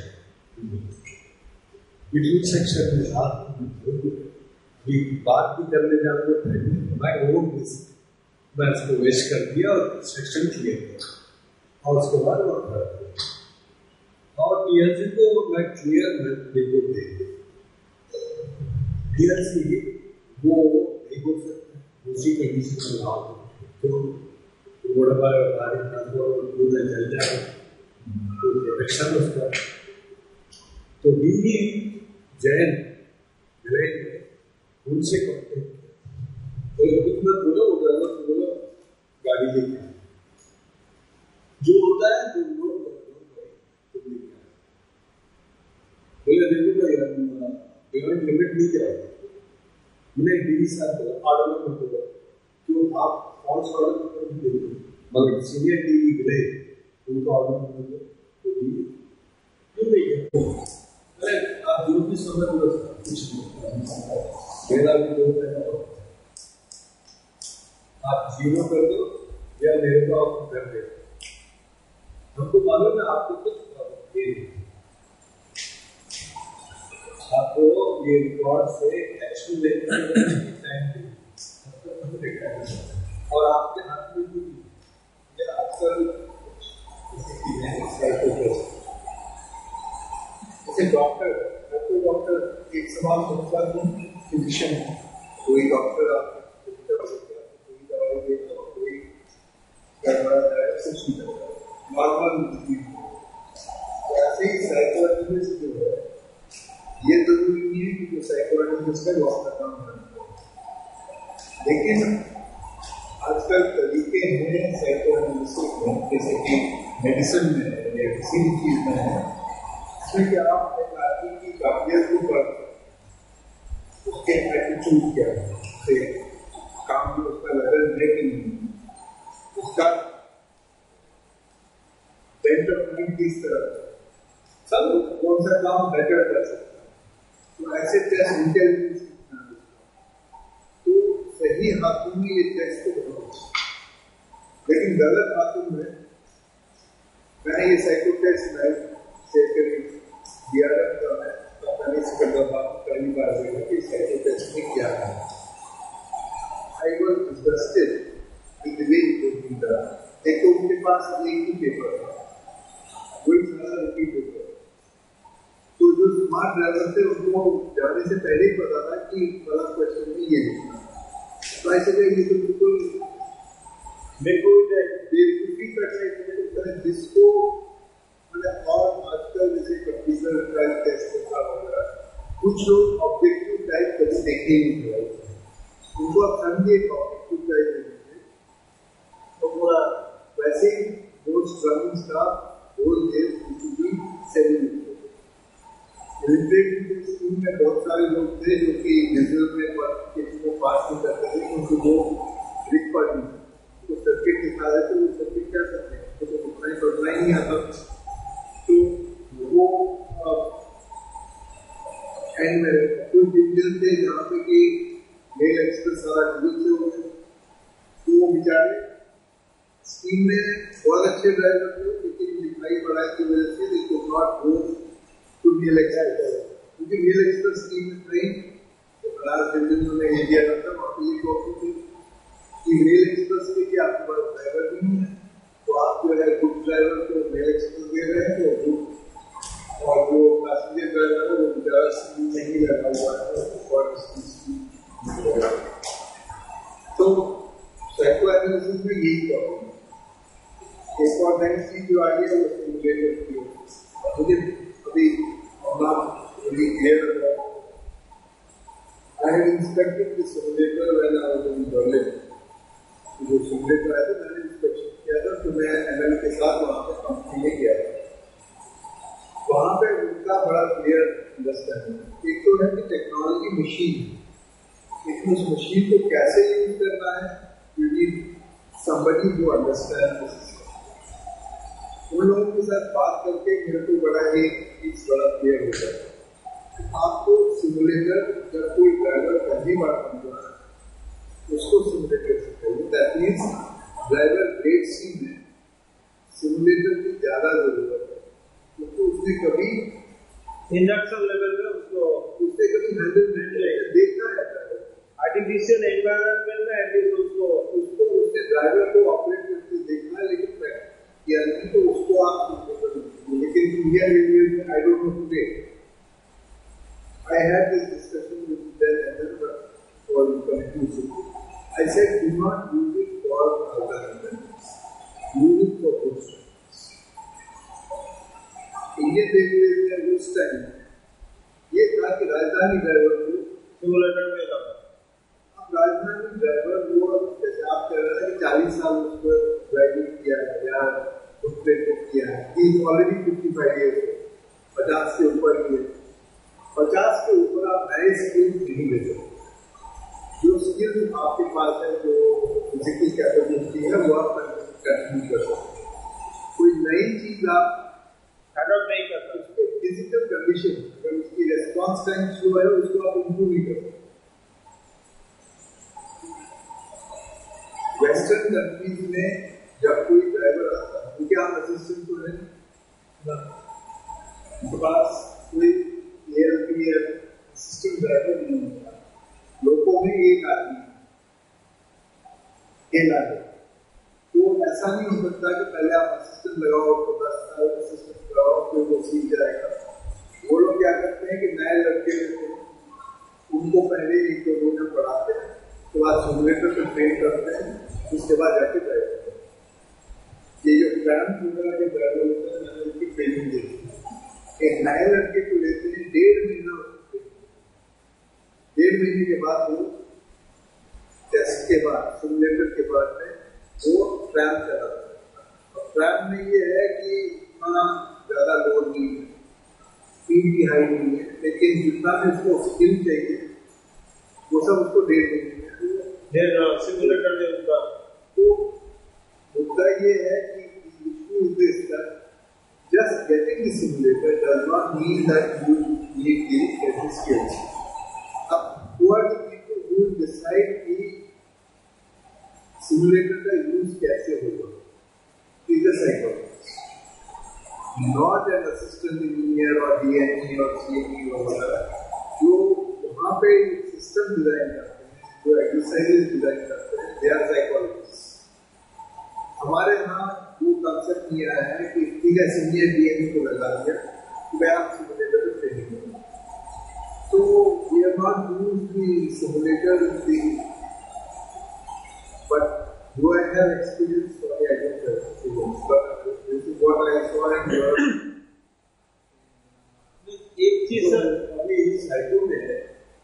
मिडिल सेक्शन के साथ बात भी करने जाऊंगा मैं मैं उसको वेस्ट कर दिया और सेक्शन क्लियर किया और उसके बाद वो कर दिया और पीएलसी को मैं क्लियर बिल्कुल दे दिया। पीएलसी वो नहीं बोल सकता, उसी कंडीशन में लाओ तो थोड़ा बाहर दूध जल जाए तो प्रोटेक्शन उसका। तो भी जैन उनसे करते बोले कुछ मत बोलो, वो ड्राइवर को बोलो गाड़ी लेके जो होता है तो लोग बोले देखो भाई बियॉन्ड लिमिट नहीं जाए। मैंने डीवी साहब बोला ऑर्डर में बोला क्यों आप फॉल्स ऑर्डर कर दे मगर सीनियर डीवी गए उनको ऑर्डर में बोलो तो डीवी क्यों नहीं है। अरे आप जो भी समझ लो कुछ नहीं मेरा भी दोस्त है आप जीरो कर दो या मेरे को आप कर दे। हमको मालूम है आपको कुछ आपको ये रिकॉर्ड से एक्शन लेने और आपके हाथ में भी ये अक्सर जैसे डॉक्टर एक सवाल पूछता हूँ फिजिशियन कोई डॉक्टर नॉर्मल ऐसे ही साइकोलॉजिस्ट जो है ये जरूरी नहीं है कि जो साइकोलॉजिस्ट है वो अपना काम करता है, लेकिन आजकल तरीके हैं साइकोलॉजिस्ट में जैसे कि मेडिसिन में या किसी भी चीज में है इसमें कि आप एक आदमी की काबिलियत को पढ़ते उसके एटीट्यूड क्या है से काम जो उसका लेवल है कि नहीं उसका बेंच ऑफ माइंड किस तरह सब कौन सा काम बेटर कर सकता है। तो ऐसे टेस्ट इंटेलिजेंस तो सही हाथों में ये टेस्ट को बनाओ, लेकिन गलत हाथों में मैंने ये साइको टेस्ट में से दिया था मैंने इसका जवाब पहली बार देखा कि साइको टेस्ट में क्या है। I was disgusted with the way it was done. एक तो उनके पास एक ही पेपर था वही सारा रिपीट होता है। तो जो स्मार्ट ड्राइवर थे उनको जाने से पहले ही पता था कि वाला क्वेश्चन में ये लिखना तो ऐसे ये तो बिल्कुल मेरे को बेवकूफ़ी करने जिसको मतलब और आजकल जैसे कंप्यूटर टाइप टेस्ट होता वगैरह कुछ लोग ऑब्जेक्टिव टाइप कभी देखे ही नहीं थे उनको आप समझिए ऑब्जेक्टिव टाइप तो पूरा वैसे ही those driving staff those days used to be celebrated। Electric school में बहुत सारे लोग थे जो कि रिजल्ट में क्वालिफिकेशन को पास नहीं करते थे उनको वो रिक पार्टी तो सर्किट दिखा रहे थे वो सर्किट क्या करते हैं तो उतना ही पढ़ना ही नहीं आता तो वो एंड में कुछ डिवीजन थे जहाँ पे कि मेल एक्सप्रेस सारा डिवीजन से हो गया तो वो बेचारे स्कीम में बहुत अच्छे ड्राइवर थे लेकिन लिखाई पढ़ाई की वजह से they could not go to mail express क्योंकि मेल एक्सप्रेस स्कीम में ट्रेन तो बनारस डिवीजन में इंडिया का था वहाँ पे ये कॉपी थी कि मेल एक्सप्रेस के लिए आपके पास ड्राइवर नहीं है तो आप जो है गुड ड्राइवर को मेल एक्सप्रेस दे रहे हैं तो और जो पैसेंजर ड्राइवर है वो बेचारा स्कीम नहीं लगा हुआ है तो साइको एनालिसिस में यही प्रॉब्लम है। एक और नई चीज जो आई है वो सिमुलेटर की है मुझे अभी I had inspected the simulator when I was in Berlin। जो सिमुलेटर आया था मैंने इंस्पेक्शन किया था तो मैं ML के साथ वहाँ पे कंपनी में गया था वहाँ पे उनका बड़ा क्लियर अंडरस्टैंडिंग एक तो है कि टेक्नोलॉजी मशीन लेकिन उस मशीन को कैसे यूज करना है you need somebody who understands this। उन लोगों के साथ बात करके मेरे को बड़ा ही बड़ा क्लियर हो जाता है आपको सिमुलेटर जब कोई ड्राइवर पहली बार समझा उसको सिमुलेटर सिखाइए दैट मीन्स ड्राइवर रेट सी में सिमुलेटर की ज्यादा जरूरत है क्योंकि उसने कभी इंडक्शन लेवल में उसने कभी हैंडल नहीं देखना है आर्टिफिशियल एनवायरनमेंट में एटलीस्ट उसको उसने ड्राइवर को ऑपरेट करके देखना है लेकिन किया नहीं तो उसको आप लेकिन इंडिया रेलवे में I don't know today I had this discussion with them and then but for conclusion I said, do not use it for other reasons. Use it for good studies. Indian Railways ने उस time ये था कि राजधानी driver को simulator में लगा। अब राजधानी ड्राइवर वो जैसे आप कह रहे हैं कि 40 साल उसको ड्राइविंग किया है या उसने किया है, he is already 55 years old, 50 के ऊपर की है। 50 के ऊपर आप नए स्किल्स नहीं ले सकते। जो स्किल्स आपके पास है, जो फिजिकल कैपेबिलिटी है, वो आप कंटिन्यू कर सकते हैं। कोई नई चीज आप अडॉप्ट नहीं कर सकते। उसके फिजिकल कंडीशन, अगर उसकी रेस्पॉन्स टाइम स्लो है, उसको आप इम्प्रूव नहीं कर सकते। वेस्टर्न कंट्रीज में जब कोई ड्राइवर आता है, उनके आप असिस्टेंट तो है, उनके पास कोई असिस्टेंट ड्राइवर नहीं होता। लोगों में एक आदमी खेला है, तो ऐसा नहीं हो सकता कि पहले आप असिस्टेंट लगाओ, तो 10 साल असिस्टेंट लगाओ, फिर वो सीख जाएगा। वो लोग क्या करते हैं कि नए लड़के उनको पहले 1-2 महीने पढ़ाते हैं, उसके बाद सिमुलेटर पर ट्रेन करते हैं, उसके बाद जाके ड्राइव करते हैं। ये जो ग्रांड प्रोग्राम के ड्राइवर होते हैं, मैंने उनकी ट्रेनिंग देखी। एक नए लड़के को लेते हैं 1.5 महीना, 1.5 महीने के बाद वो टेस्ट के बाद, सिमुलेटर के बाद में वो ट्रैम चलाता है। और ट्रैम में ये है कि इतना ज्यादा लोड नहीं है, स्पीड भी हाई नहीं है, लेकिन जितना भी उसको स्किल चाहिए वो सब उसको 1.5 महीने में सिमुलेटर में उनका। तो मुद्दा ये है कि just getting the simulator does not mean that you need the basic skills. Who are the people who will decide कि simulator का यूज कैसे होगा? Is a psychologist, not an assistant engineer or DNE or CME or whatever. जो वहाँ पे system design करते हैं, जो एक्सरसाइजेस डिजाइन करते हैं, they are psychologists. हमारे यहाँ वो कंसेप्ट नहीं आया है कि ठीक है सीनियर डीएमई को लगा दिया कि भाई आप सिमुलेटर में ट्रेनिंग करो। तो we are not use the simulator but do I have experience? Sorry, I don't have experience, but this is what I saw and learned. एक चीज सर, अभी साइको में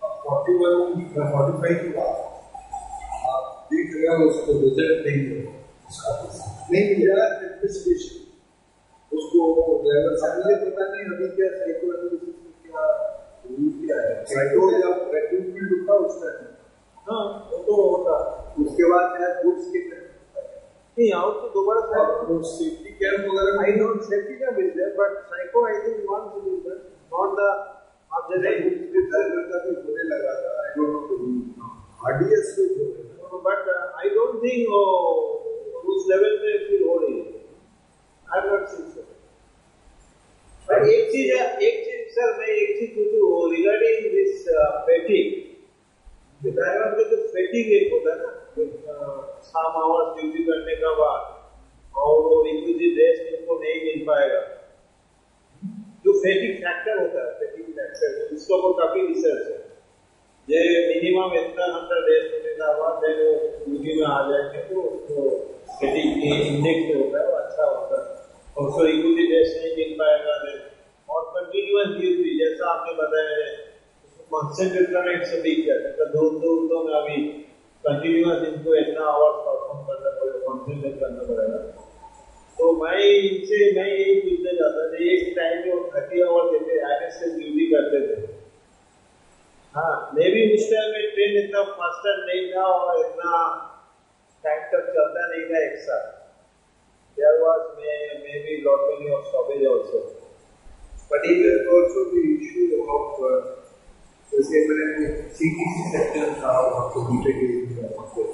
45 की बात आप देख रहे हो, उसको रिजल्ट नहीं मिला, नहीं मिला इन्वेस्टिगेशन, उसको ड्राइवर से मुझे पता नहीं अभी क्या साइको एनालिसिस में क्या रूल क्या है। साइको जब रिक्रूटमेंट होता है उस टाइम, हाँ वो तो होता, उसके बाद क्या गुड्स के नहीं आउट तो दोबारा सेफ्टी कैम्प वगैरह आई डोंट सेफ्टी का मिल जाए, but psycho I think one solution not the आप जैसे ड्राइवर का भी होने लगा था, आई डोंट नो आरडीएस पे हो रहा है, बट आई डोंट थिंक उस लेवल पे फिर हो रही है। I have not seen sir. पर एक चीज सर, मैं एक चीज पूछूं रिगार्डिंग दिस फैटिग। ड्राइवर के तो फैटिग एक होता है ना, शाम आवर्स ड्यूटी करने का बाद और वो रिक्विजिट रेस्ट उनको नहीं मिल पाएगा, जो फैटिग फैक्टर होता है, फैटिग फैक्टर उसके ऊपर काफी रिसर्च है। ये मिनिमम इतना घंटा रेस्ट होने का बाद देन वो ड्यूटी में आ जाएंगे तो उसको फैटिग इंडेक्स जो होता है वो अच्छा होता है, और उसको रिक्विजिट रेस्ट नहीं मिल पाएगा और कंटिन्यूअस ड्यूटी जैसा आपने बताया कॉन्सेंट्रेट करना इट्स अ बिग फैक्टर। दो में अभी कंटिन्यूअस इनको इतना आवर्स परफॉर्म करना पड़ेगा, कॉन्सेंट्रेट करना पड़ेगा। तो मैं यही पूछना चाहता था, एक टाइम में वो 30 आवर देते ISS ड्यूटी करते थे, हाँ मे भी उस टाइम में ट्रेन इतना फास्टर नहीं था और इतना टाइम तक चलता नहीं था एक साथ। There was maybe lot many of stoppage also, but it is also the issue of जैसे मैंने CTC सेक्टर था वहाँ पे BTech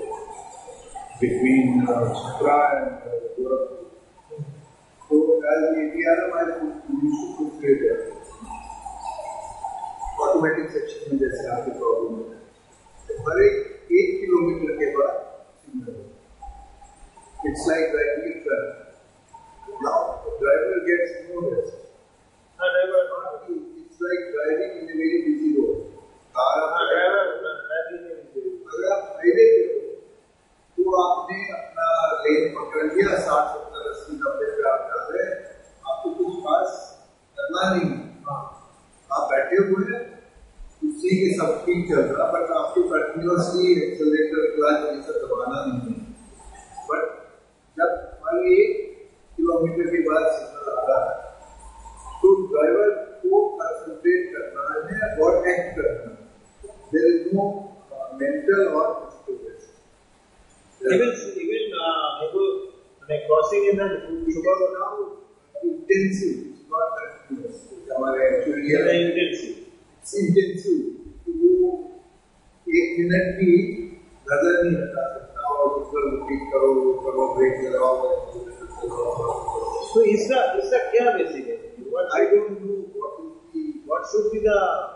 between Chhapra and Gorakhpur, तो एज ATR हमारे ऑटोमेटिक सेक्शन में जैसे आपकी प्रॉब्लम है, हर एक 1 किलोमीटर के बाद it's like driving truck, now driver gets no rest, it's like driving in a very busy road. अगर आप हाईवे पे हो ठीक चल रहा, बट आपको कंटिन्यूसली एक्सेलरेटर क्लच ये सब दबाना नहीं है। बट जब मान 1 किलोमीटर के बाद सिग्नल आ रहा है तो ड्राइवर को कंसंट्रेट करना है और एक्ट करना है। देयर इज नो मेंटल और even crossing in that because now intensive, it's not continuous. हमारे एक्चुअली है इंटेंसिव, वो 1 मिनट भी नजर नहीं हटा सकता और उसको रिपीट करो ब्रेक लगाओ। So इसका क्या बेसिक है? I don't know what should be the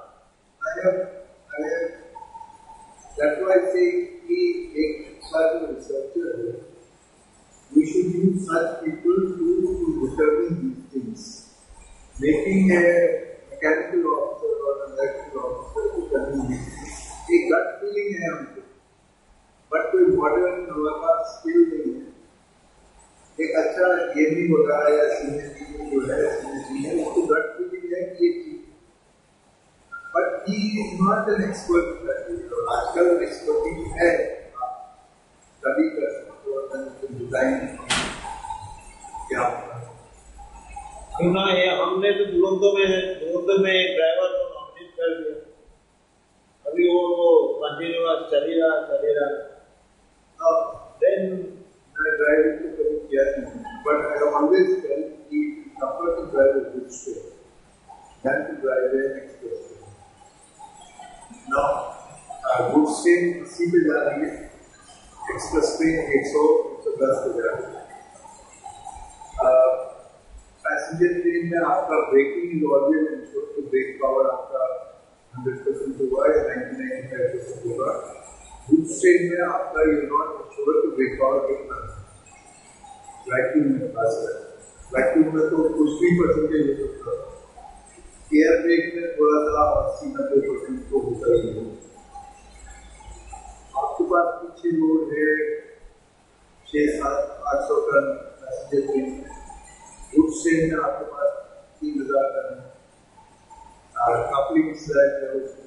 that's why I say कि एक such researcher है, we should use such people to determine these things. Making a mechanical officer or an electrical officer to determine these things. एक gut feeling है हमको, but कोई modern हमारा skill नहीं है। एक अच्छा गेमिंग होता है या सीनियर जो है उसको गट फीलिंग है कि ये ठीक, but he is not an expert. आजकल एक्सपर्टिंग है, कभी कर सकते हो डिजाइन क्या सुना है हमने तो दुरंतो में ड्राइवर को नॉमिनेट कर दिया, अभी वो कंटिन्यूअस चल ही रहा। देन मैं ड्राइविंग तो कभी किया नहीं, बट आई ऑलवेज फेल्ट कि prefer to drive a good straight than to drive an express way. Now, good straight 80 पे जा रही है, express way 110 पे जा रही है। पैसेंजर ट्रेन में आपका ब्रेकिंग इज ऑलवेज इंश्योर, तो ब्रेक पावर आपका 100% होगा या 99% होगा। गुड स्ट्रेट में आपका यू नॉट इंश्योर कि ब्रेक पावर कितना है। वैक्यूम में पास है, वैक्यूम में तो कुछ भी परसेंटेज हो सकता है। एयर ब्रेक में थोड़ा सा 80-90% तो होता ही है। आपके पास पीछे लोड है 600-800 टन पैसेंजर ट्रेन में, गुड स्ट्रेट में आपके पास 3000 टन कपलिंग है उसमें।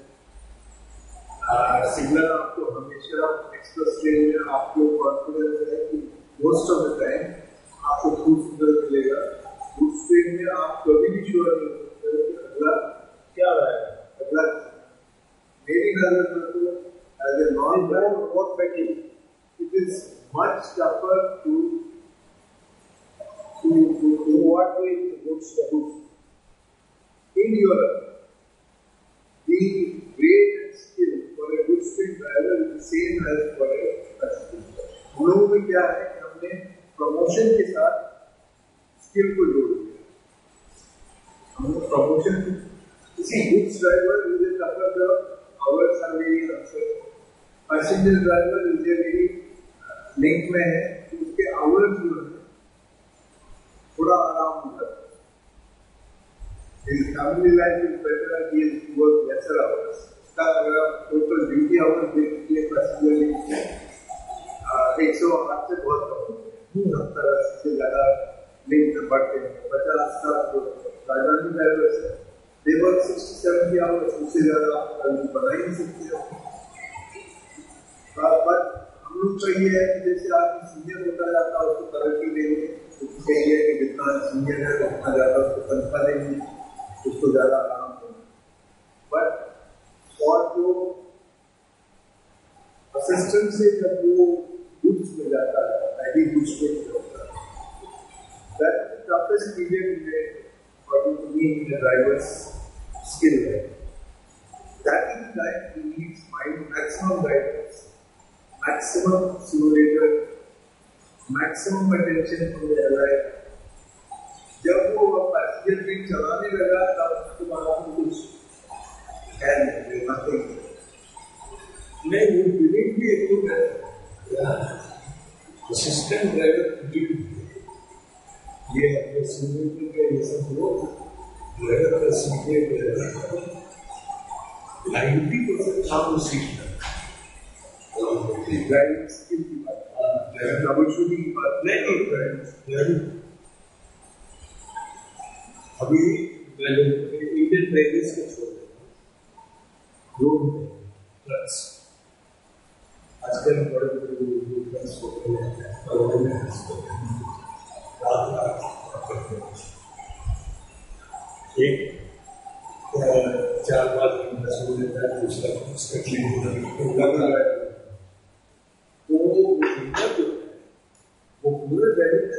सिग्नल आपको हमेशा एक्सप्रेस ट्रेन में आपको कॉन्फिडेंस है कि मोस्ट ऑफ द टाइम आपको ट्रू सिग्नल मिलेगा। गुड स्ट्रेट में आप कभी भी श्योर नहीं हो सकते कि अगला क्या रहेगा। अगला मेरी नजर में तो एज ए नॉन ड्राइवर और packing it is much tougher to what with good stuff in Europe. The grade and skill for a good street driver is the same as for a passenger. हम लोगों में क्या है कि हमने promotion के साथ स्किल को जोड़ दिया। हमने प्रमोशन किसी goods driver is a tougher job, hours are very uncertain. Passenger driver is a very link में है, उसके आवर्स जो है थोड़ा आराम होता है। His family life is better and he has worked lesser hours. उसका अगर आप टोटल ड्यूटी आवर्स देखिए पैसेंजर लिंक में 108 से बहुत कम होते हैं, 70-80 से ज़्यादा लिंक बढ़ते हैं। 50-60 जो प्राइवेट ड्राइवर्स हैं they work 60-70 hours, उससे ज़्यादा आप बना ही नहीं सकते। पर हम लोग का ये है कि जैसे आदमी सीनियर होता जाता है उसको तरक्की देंगे, उसको चाहिए कि जितना सीनियर है उतना ज़्यादा उसको तनख्वाह देंगे, उसको ज़्यादा आराम देंगे। बट और जो असिस्टेंट से जब वो गुड्स में जाता है, पहली गुड्स पे होता है, that is the toughest period में according to me in the drivers skill है। That is the time he needs mind maximum guidance, maximum simulator, maximum attention from the airline. जब वो पैसेंजर ट्रेन चलाने लगा तब उसके बाद कुछ है नहीं, नहीं वो बिलिंग भी एक लोग है असिस्टेंट ड्राइवर ये अपने सिमुलेटर के ये सब लोग ड्राइवर का सीखे 90% काम सीखना ड्राइविंग स्किल की बात, ट्रबल शूटिंग की बात नहीं। अभी इंडियन रेलवेज को छोड़ देना, फ्लड्स आजकल बड़े बड़े फ्लड्स होते हैं करोड़ों में रात रात एक 4-5 घंटा सो लेता है दूसरा उसका क्लीन लग रहा है तो वो पूरे बैठे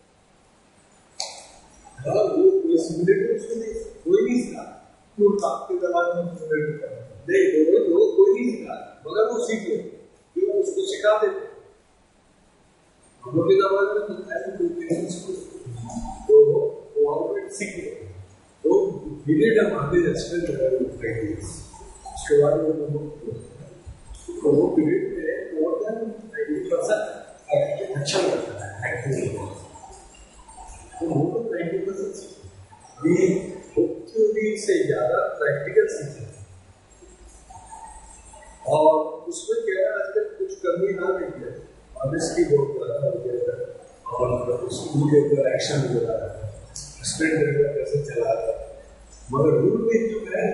हाँ वो कोई सिमुलेटर उसको नहीं कोई नहीं सीखा तो आपके दबाव में सिमुलेटर नहीं तो कोई नहीं सीखा मगर वो सीख गए क्यों उसको सिखा देते हम लोग के दबाव में बताया तो पेशेंट्स को तो वो ऑलरेडी सीख गए तो पीरियड हम आते एक्सपेक्ट उसके बाद वो पीरियड में more than 90% अच्छा लगता है एक्टिव तो more than 90% भी थ्योरी से ज़्यादा प्रैक्टिकल सीखते हैं और उसमें क्या है आजकल कुछ कमी आ रही है ऑनेस्टली बहुत ज़्यादा हो गया है और स्कूल के ऊपर एक्शन हो रहा है स्टूडेंट कैसे चला रहा है मगर रूल में जो है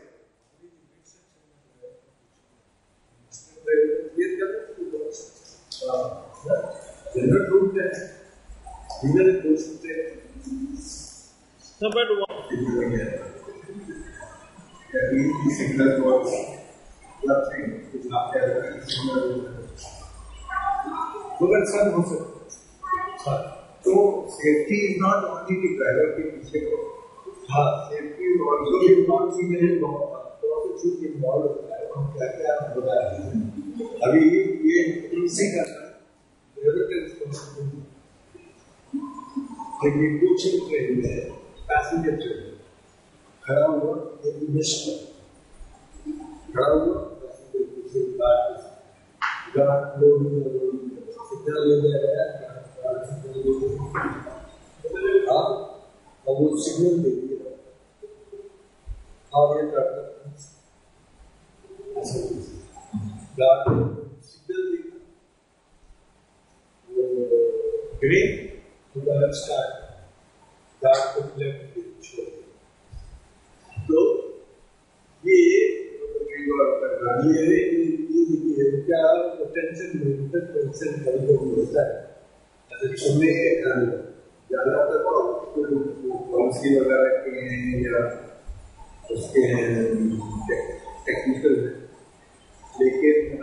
जनरल रूल है इधर दोस्ते No, but signal was nothing. It's not there. मगर सर हो सकता तो सेफ्टी इज नॉट ओनली की ड्राइवर के पीछे को हाँ सेफ्टी ऑल्सो ये नॉट सी मेरे बहुत चीज इन्वॉल्व होता है हम क्या क्या बताया अभी ये इसी का ड्राइवर का रिस्पॉन्सिबिलिटी लेकिन कुछ ट्रेन में पैसेंजर ट्रेन खड़ा हुआ एक मिशन खड़ा हुआ पैसेंजर किसी गार्ड लोग सिग्नल ले जाएगा गार्ड सिग्नल ले जाएगा अब वो सिग्नल दे दिया और ये करता गार्ड सिग्नल देगा green to the left side, dark to the left shoulder. तो ये देखिए क्या टेंशन मेंटल टेंशन कभी कभी होता है ऐसे सुनने ज्यादातर पॉलिसी वगैरह के हैं या उसके टेक्निकल लेकिन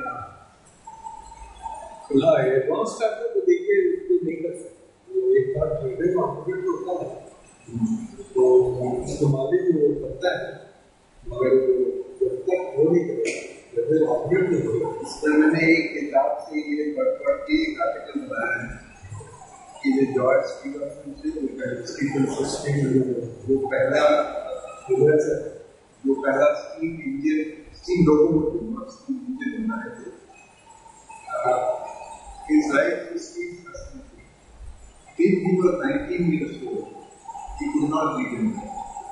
हाँ एडवांस टाइप को देखिए उसको नहीं कर सकते एक बार ट्रेडर को ऑपरेट होता है तो उसको मालिक वो करता है मगर जब तक वो नहीं करेगा जब तक ऑपरेट नहीं होगा इस पर मैंने एक किताब से ये पढ़ के एक आर्टिकल बनाया है कि जो जॉर्ज स्टीफनसन जो पहला steam engine steam locomotive steam engine बनाए थे his life is Till he was 19 years old, he could not read anymore.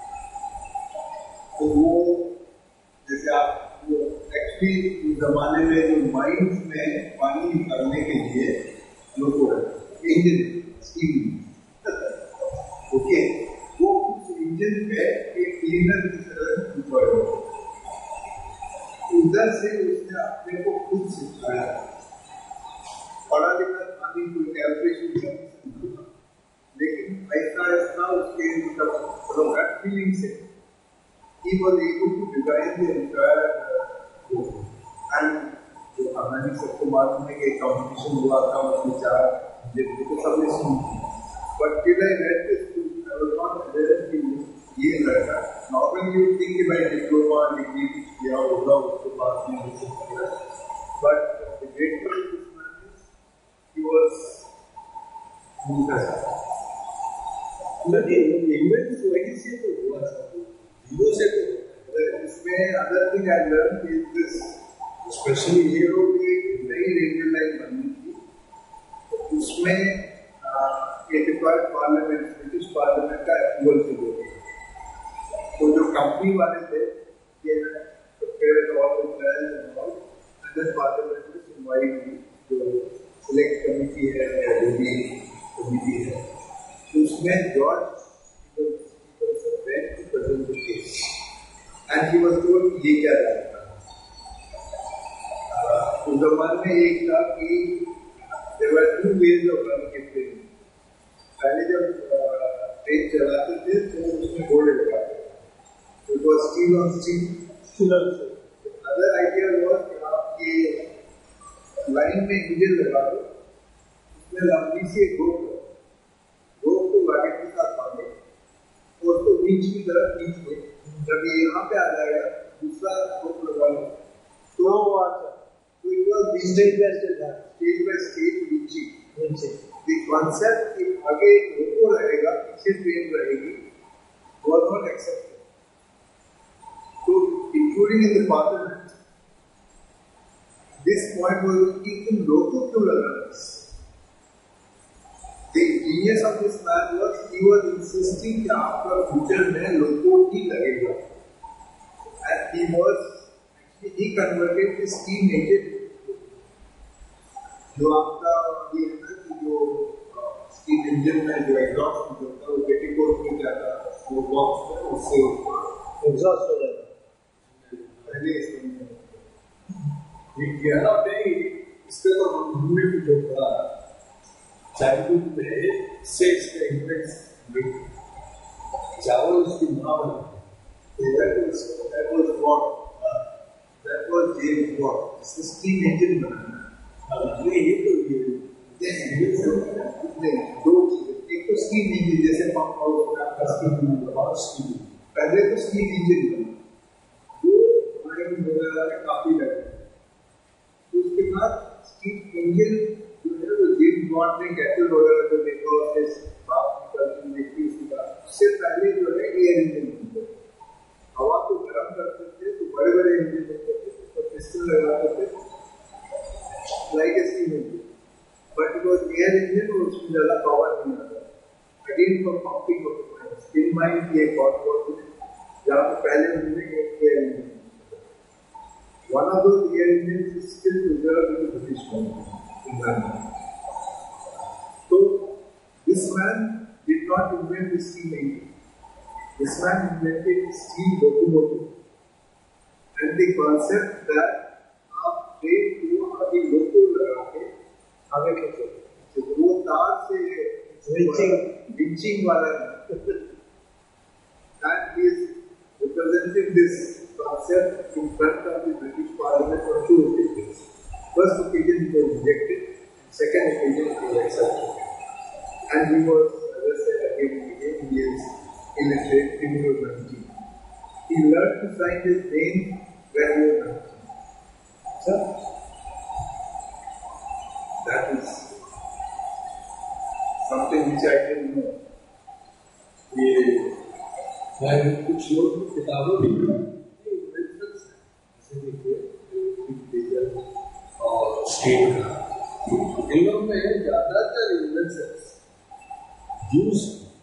तो वो जैसे आप वो एक्चुअली उस जमाने में जो माइंस में पानी निकालने के लिए लोग इंजन स्टीम ओके वो उस इंजन पे एक क्लीनर की तरह ऊपर उधर से उसने अपने को खुद सिखाया पढ़ा लिखा पानी कोई कैलकुलेशन लेकिन ऐसा ऐसा उसके मतलब गट फीलिंग से he was able to design the entire and जो हमारी सबको मालूम है कि कंपटीशन हुआ था उसमें 4 जितने तो सबने सुनी but till I read this book I was not aware कि ये लड़का normally you think कि भाई डिप्लोमा डिग्री किया होगा उसके बाद में ये सब किया but the great thing is this man is he was event वही से तो हुआ जीरो से तो इसमें other thing I learn is this specially hero की नई रेडियो लाइन बननी थी उसमें 85 पार्लियामेंट ब्रिटिश पार्लियामेंट का अप्रूवल चाहिए तो जो कंपनी वाले थे ये prepared all the plans and all under parliament में सुनवाई की जो सिलेक्ट कमेटी है या जो भी कमेटी है उसमें George went to present the case and he was told ये क्या रहता उस जमाने में एक था कि there were two ways of running a train. पहले जब ट्रेन चलाते थे तो उसमें घोड़े लगाते थे. It was steel on steel. Other idea was कि आप ये लाइन में इंजन लगा दो, उसमें लंबी सी एक रोप को गाड़ी के साथ बांधो और उसको बीच की तरफ खींच दो. जब ये यहाँ पे आ जाएगा दूसरा रोप लगा लो तो it was stage by stage reaching. The concept कि आगे रोको रहेगा पीछे ट्रेन रहेगी was not accepted. So including in the parliament, this point was कि तुम रोको क्यों लगाना? The genius of this man was he was insisting कि आपका फ्यूचर में लोको ही लगेगा. And he converted the steam engine जो आपका ये है ना कि जो स्टीम इंजन में जो एग्जॉस्ट होता है वो पेटीकोट में जाता है वो बॉक्स में उससे एग्जॉस्ट हो जाता है. पहले ये किया ना नहीं इससे तो हमने भी जो पढ़ा चाइल्डहुड में सेक्स का इन्फ्लुएंस चावल उसकी माँ बनाती that was James Watt. Steam engine बनाना नहीं ये तो दो चीजें. एक तो स्टीम इंजन जैसे पंप हाउस का स्टीम पहले तो स्टीम इंजन बना वो वगैरह में काफी लगे. उसके बाद स्टीम इंजन जो है वो जेम्स बॉन्ड ने कैटल वगैरह को देखा और देखी उससे पहले जो है एयर इंजन हवा को गर्म करते थे तो बड़े बड़े इंजन होते थे तो पिस्टन लगाते थे like a steam engine, but it was air engine और उसमें ज़्यादा power नहीं आता. Again for pumping of the mines. Steel mine की एक और बात है जहाँ पे पहले उन्होंने एक air engine. One of those air engines is still preserved in the British Empire. So this man did not invent the steam engine. This man invented steam locomotive and the concept that train को आगे लोको लगा के आगे खींचो तो वो तार से विंचिंग वाला that is representing this concept in front of the British Parliament on two occasions. First occasion it was rejected, second occasion it was accepted. And he was, as I said again and again, he is illiterate when he was 19. He learned to sign his name when he was 19. So, that is something which I didn't know. ये मैं कुछ लोग किताबों में और state का इन लोग में ज्यादातर इन्वेंशंस यूज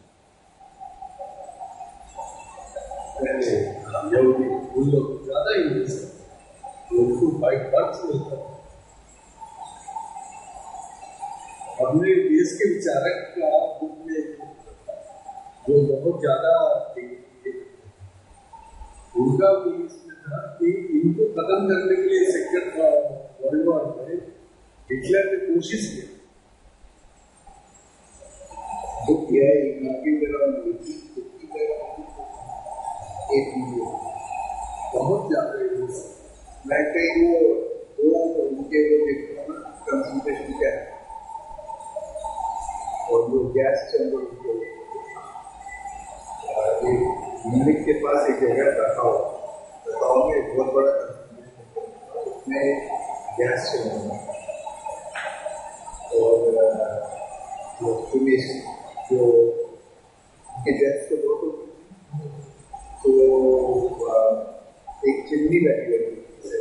पहले उन लोग ज्यादा इन्वेंशन उनको बाई बर्थ मिलता है. हमने देश के विचारक का बुक में जो बहुत ज्यादा उनका भी इसमें था कि इनको खत्म करने के लिए सेकेंड वर्ल्ड वॉर में हिटलर ने कोशिश की तो किया एक बहुत ज्यादा मैं कहीं वो उनके वो देखता हूँ कंसंट्रेशन क्या है और वो गैस चैम्बर म्यूनिख के पास एक जगह दखाव में एक बहुत बड़ा उसमें गैस चैम्बर और वो फिनिश जो गैस को बहुत तो एक चिमनी लगी है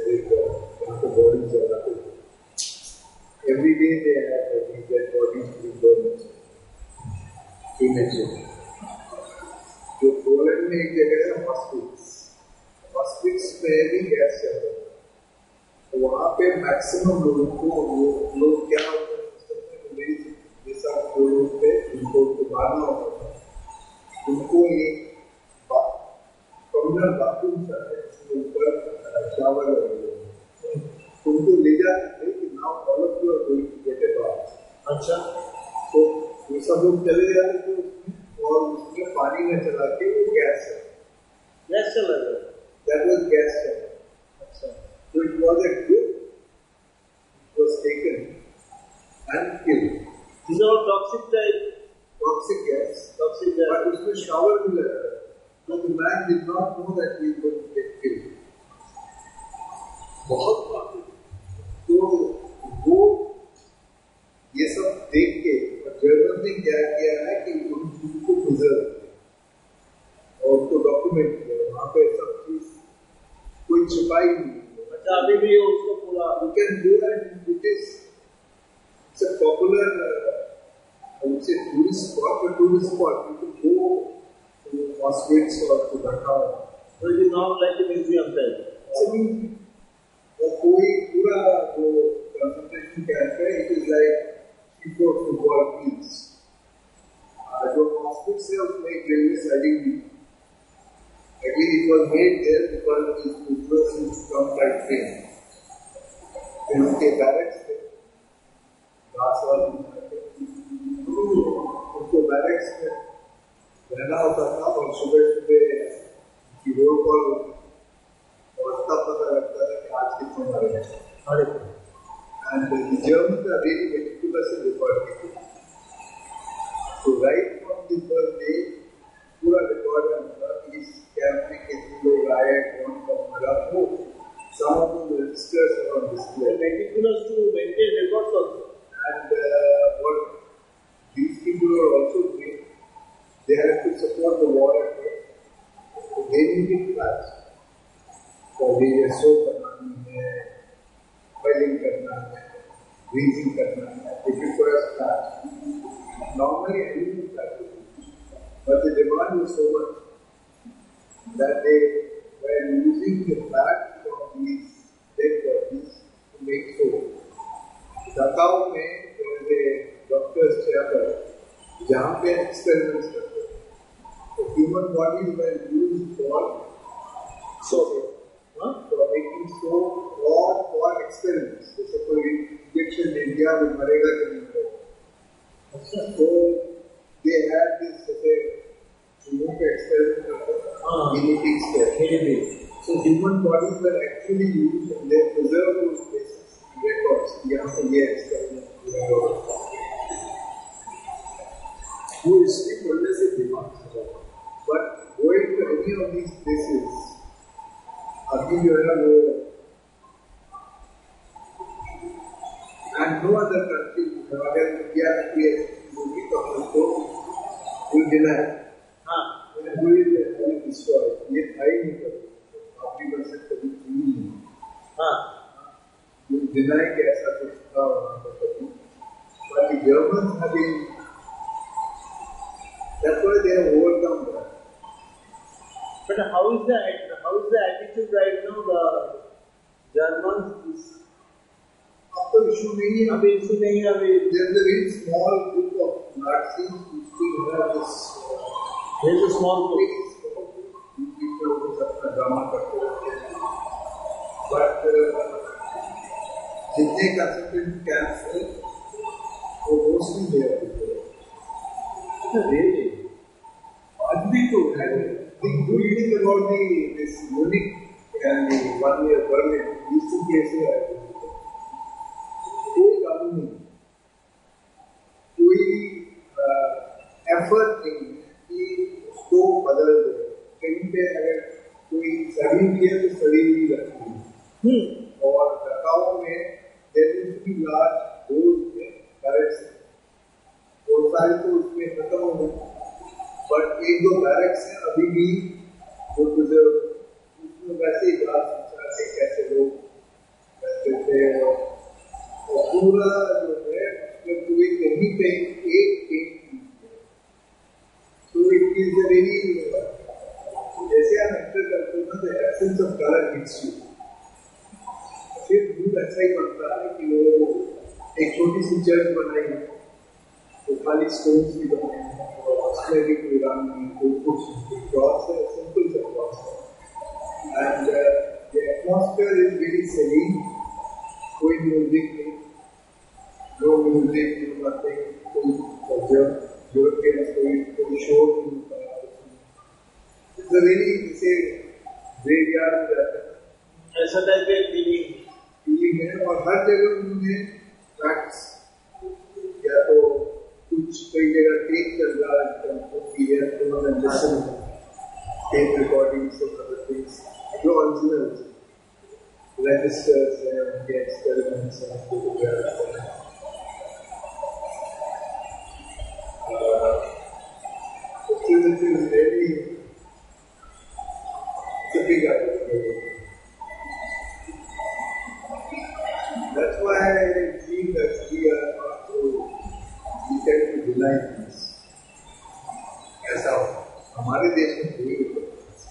every day they have these dead bodies to be burned. Imagine. जो पोलैंड में एक जगह है मॉस्क्विट्स में भी गैस चल रहा है. वहाँ पे मैक्सिमम लोग क्या होता है जैसा लोग थे उनको मारना होता था. उनको एक कम्युनल बाथरूम ऊपर शावर उनको ले जाते थे you are going to get a bath. अच्छा तो ये सब लोग चले जाते थे उसमें और उसमें पानी में चला के वो गैस है. गैस चला गया. That was gas tank. अच्छा. So it was a group. It was taken and killed. These are toxic type. Toxic gas. Toxic gas. But उसमें shower भी लगा. So the man did not know that he was going to get killed. बहुत तो वो ये सब देख के जर्मन ने क्या किया है कि उनको प्रिजर्व और उसको डॉक्यूमेंट किया. वहाँ पे सब चीज कोई छुपाई नहीं. अच्छा अभी भी उसको पूरा. You can do that. It is it's a popular I would say tourist spot. You can go to Auschwitz or to Dachau. So it is not like a museum type. वो कोई पूरा वो concentration camp है. It is like for football teams. जो Auschwitz है उसमें एक railway siding भी. Again, it was made there because these prisoners used to come by train. फिर उनके barracks थे. घास वाले उनको barracks में रहना होता था और सुबह सुबह वीडियो कॉल होती और तब पता लगता था कि आज कितने मरे हैं. And the Germans are really meticulously recording it. So right from the first day, पूरा रिकॉर्ड है उनका कि इस कैंप में कितने लोग आए, कौन कब मरा. हो some of the registers are on display. Meticulous to maintain records also. And what these people are also doing, they have to support the war effort. So they need class. So they soap बनानी है, filing करना है, greasing करना है. They require class. Normally anything practice. But the demand was so much that they were using the fat from these dead bodies to make soap. Dachau में there is a doctor's chamber जहाँ पे experiments करते हैं. So human bodies were used for soap, for making soap or for experiments. जैसे कोई injection India में मरेगा कि नहीं मरेगा. So they had this experiment guinea pigs there. So human bodies were actually used and they preserved those places, records. यहाँ पे ये experiment वो इसलिए पढ़ने से दिमाग खराब. But going to any of these places, अभी जो है वो and no other country अगर इंडिया की होगी तो हमको will deny. will destroy. ये था ही नहीं कभी. आपकी वजह कभी की नहीं. will deny कि ऐसा कुछ था वहाँ पर कभी. But the Germans have been. That's why they have overcome that. But how is the attitude right now? The Germans. अब तो issue नहीं है. अभी issue नहीं है अभी. There is a very small group of Nazis who still have this. There is a small group. People who अपना drama करते रहते हैं. But जितने concentration camps हैं वो mostly there are. Really? आदमी को है. The good thing about this Munich and the 1 year Berlin, these two places are कोई कानून नहीं, कोई effort नहीं कि उसको बदल दे. कहीं पे अगर कोई सड़ी भी है तो सड़ी भी रखती है. और दखाओ में there used to be large holes में barracks हैं. वो सारे तो उसमें खत्म हो गए. बट एक दो बैरक्स हैं अभी भी वो प्रिजर्व. उसमें वैसे ही घास से कैसे लोग रहते थे और पूरा जो है उसमें पूरी कहीं पे एक तो इट इज अ वेरी जैसे आप एंटर करते हो ना the absence of colour hits you. फिर दूर ऐसा ही पड़ता है कि वो एक छोटी सी चर्च बनाई है तो खाली स्टोन्स भी बनाए हैं. उसमें भी कोई रंग नहीं, कोई कुछ क्रॉस है, सिंपल सा क्रॉस है. And the atmosphere is very serene, कोई म्यूजिक नहीं. no music, no nothing, कोई culture, Europeans कोई show नहीं होता. It's a very say graveyard रहता है. ऐसा टाइप का फीलिंग है और हर जगह उन्होंने ट्रैक्स या तो कुछ कई जगह टेप चल रहा है तो उन्होंने लिसन टेप रिकॉर्डिंग्स और अदर थिंग्स जो ओरिजिनल registers and उनके experiments and photographs. It is very difficult. That's why I feel that we are not we tend to deny this. ऐसा हमारे देश में नहीं होता.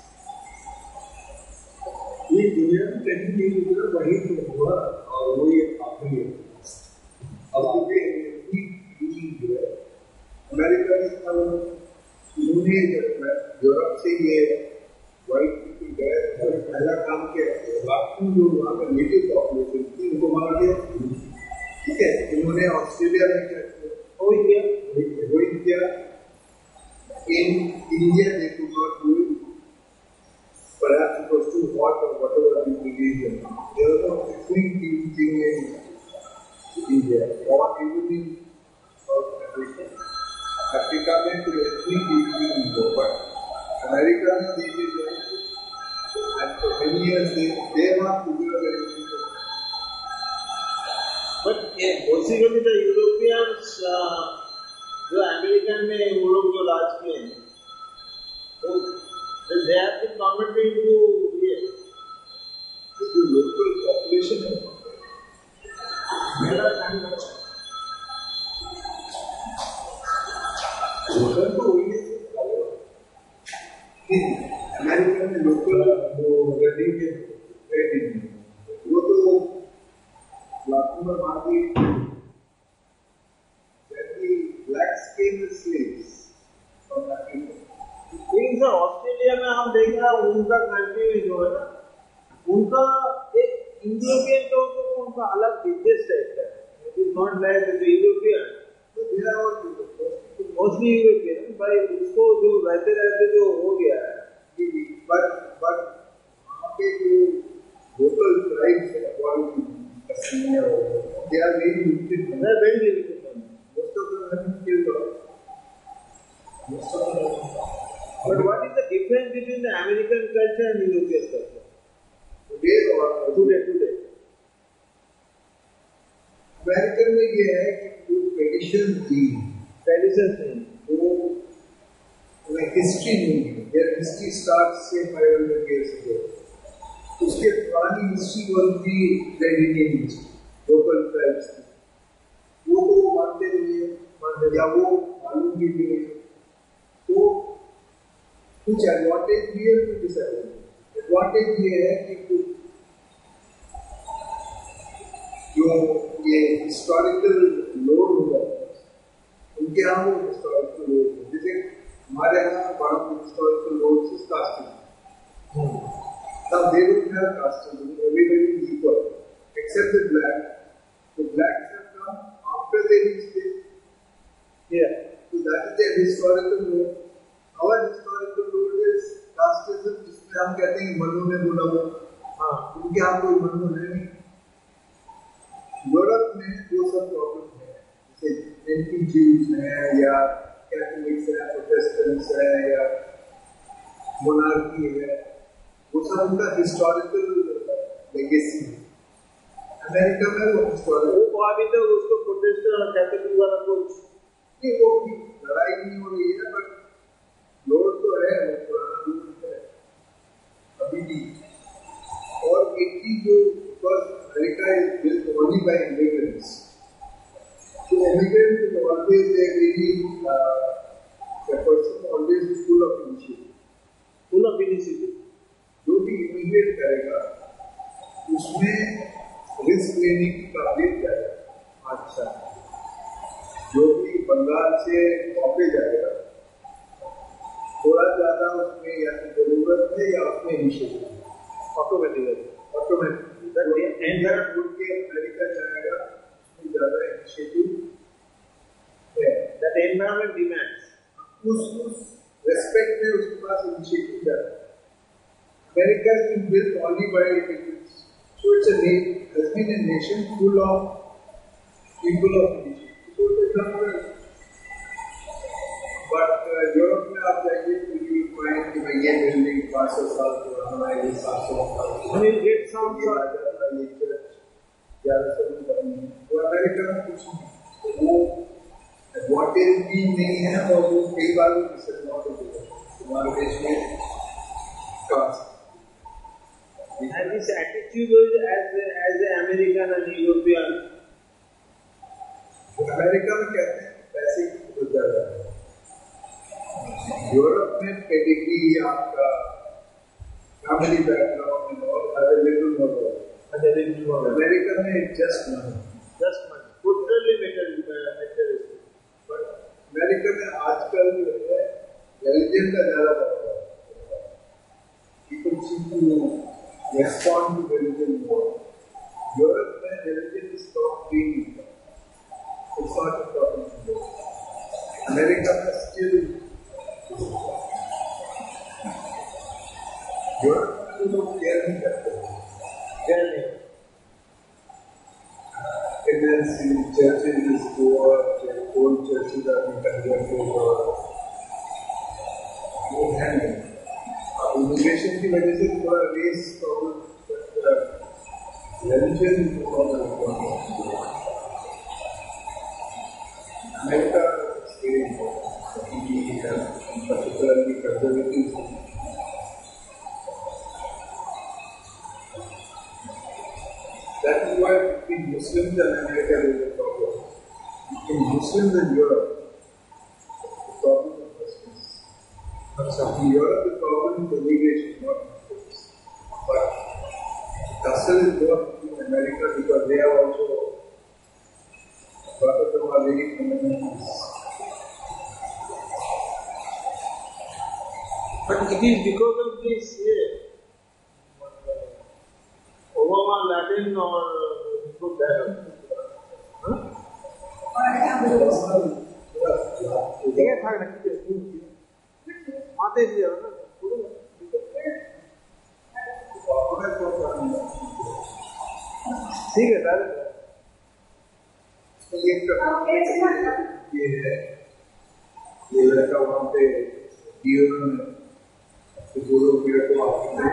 ये दुनिया में कहीं नहीं हुआ वही तो हुआ और वही आखिरी है. अब क्योंकि अमेरिका इन्होंने जब यूरोप से ये वाइट पीपल गए और पहला काम किया बाकी जो वहाँ पर नेटिव पॉपुलेशन थी उनको मार दिया. ठीक है, इन्होंने ऑस्ट्रेलिया में वही किया. In India they could not do it. Perhaps it was too hot or whatever the reason. There was no extreme thing in India or even in South Africa. Africa में तो extreme thing in India, but America they did it and for many years they want to do it. But basically the Europeans जो American में वो लोग जो राज किए हैं they have been converted into the local population. Local तो वही है. अमेरिकन में लोकल वो रेडिंग वो तो लाखों में मार दी. Black skin slaves from Africa. लेकिन सर ऑस्ट्रेलिया में हम देख रहे हैं उनका कंट्री जो है ना उनका एक इंडियन लोगों को उनका अलग बिजनेस टाइप है. It is not like the European mostly European भाई उसको जो रहते रहते जो हो गया है. बट वहाँ पे जो लोकल ट्राइब्स है they are very limited. most of them have been killed off. But what is the difference between the American culture and European culture? Today. American में ये है कि जो ट्रेडिशंस थी वो हिस्ट्री नहीं है. देयर हिस्ट्री स्टार्ट्स से 500 years ago. उसके पुरानी हिस्ट्री वाली भी ट्रेडिशन लोकल ट्राइब्स की वो तो मानते नहीं है या वो मालूम भी नहीं है. तो कुछ एडवांटेज भी है कुछ डिसएडवांटेज. एडवांटेज ये है कि जो ये हिस्टोरिकल लोड होगा उनके यहाँ वो हिस्टोरिकल लोड है. जैसे हमारे यहाँ बड़ा हिस्टोरिकल लोड से casting. Now they don't have casteism. Everybody is equal except the black. The blacks have come after they reached this. Yeah. So that is their historical load. Our historical load is casteism, जिसमें हम कहते हैं मनु ने बोला वो. हाँ, उनके यहाँ कोई मनु है नहीं. यूरोप में वो सब प्रॉब्लम है. जैसे एंटी ज्यूज हैं या कैथोलिक्स हैं, प्रोटेस्टेंट्स हैं या मोनार्की है. वो सब उनका हिस्टोरिकल लेगेसी है. अमेरिका में वो हिस्टोरिकल वो अभी तक उसको प्रोटेस्टेंट और कैथोलिक वाला कुछ नहीं. वो लड़ाई नहीं हो रही है बट लोड तो है. वो पुराना लोड है अभी भी. और एक चीज जो America is built only by immigrants. तो immigrant is always a very person always full of initiative. जो भी इमिग्रेट करेगा उसमें रिस्क लेने की काबिलियत है. अच्छा, जो भी बंगाल से बॉम्बे जाएगा थोड़ा ज्यादा उसमें या तो जरूरत है या उसमें इनिशिएटिव ऑटोमेटिकली उड़ के अमेरिका जाएगा उसमें ज्यादा initiative है, That environment demands. उस respect में उसके पास initiative है. America has been built only by immigrants, so it's has been a nation full of people of initiative. So it's not well. But Europe में आप जाइए तो you will find कि भाई ये building 500 साल पुराना है, ये 700 साल And you get some ये राजा था, ये चर्च 1100 में बनी है. तो अमेरिका में कुछ नहीं. वो एडवांटेज भी नहीं है और वो कई बार भी डिसएडवांटेज है. हमारे देश में caste. And this attitude is as an American and European. America में कहते हैं पैसे की बहुत ज्यादा है. यूरोप में पेडिग्री आपका फैमिली बैकग्राउंड और अवेलेबल मॉडल. अमेरिका में just money. Totally materialistic. But America में आजकल जो है रिलीजन का ज्यादा बढ़ रहा है. People seem to respond to religion more. Europe में religion is stopped being important. It's not important. America में still Europe में लोग केयर नहीं करते. Attendance in churches is poor. Old churches are being converted or don't handle. Immigration की वजह से थोड़ा race problem, religion problem. America is very important, particularly conservative. That is why between Muslims and America there is a problem. Between Muslims and Europe, the problem is Muslims. In Europe, the problem is immigration, not Muslims. But the tussle is more in America because they have also got of them are very fundamentalists. But it is because of this Obama Latin or because that. माते जी है ना ठीक है sir. ये है, ये लड़का वहाँ पे दोनों पीरियड को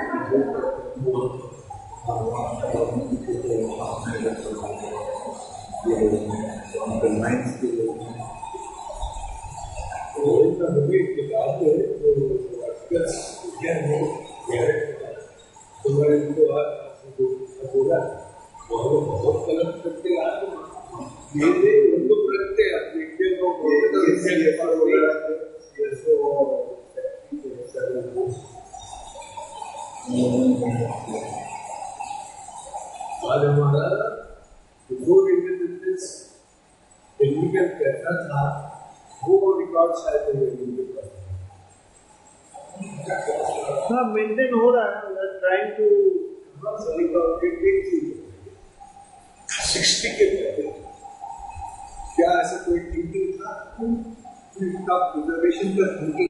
बोला बहुत गलत करते उनको रखते हैं आज हमारा बिफोर इंडिपेंडेंस टेक्निकल कैसा था वो रिकॉर्ड शायद मेंटेन हो रहा है. ट्राइंग टू 60 के पहले क्या ऐसा कोई थिंकिंग था? प्रिजर्वेशन का थिंकिंग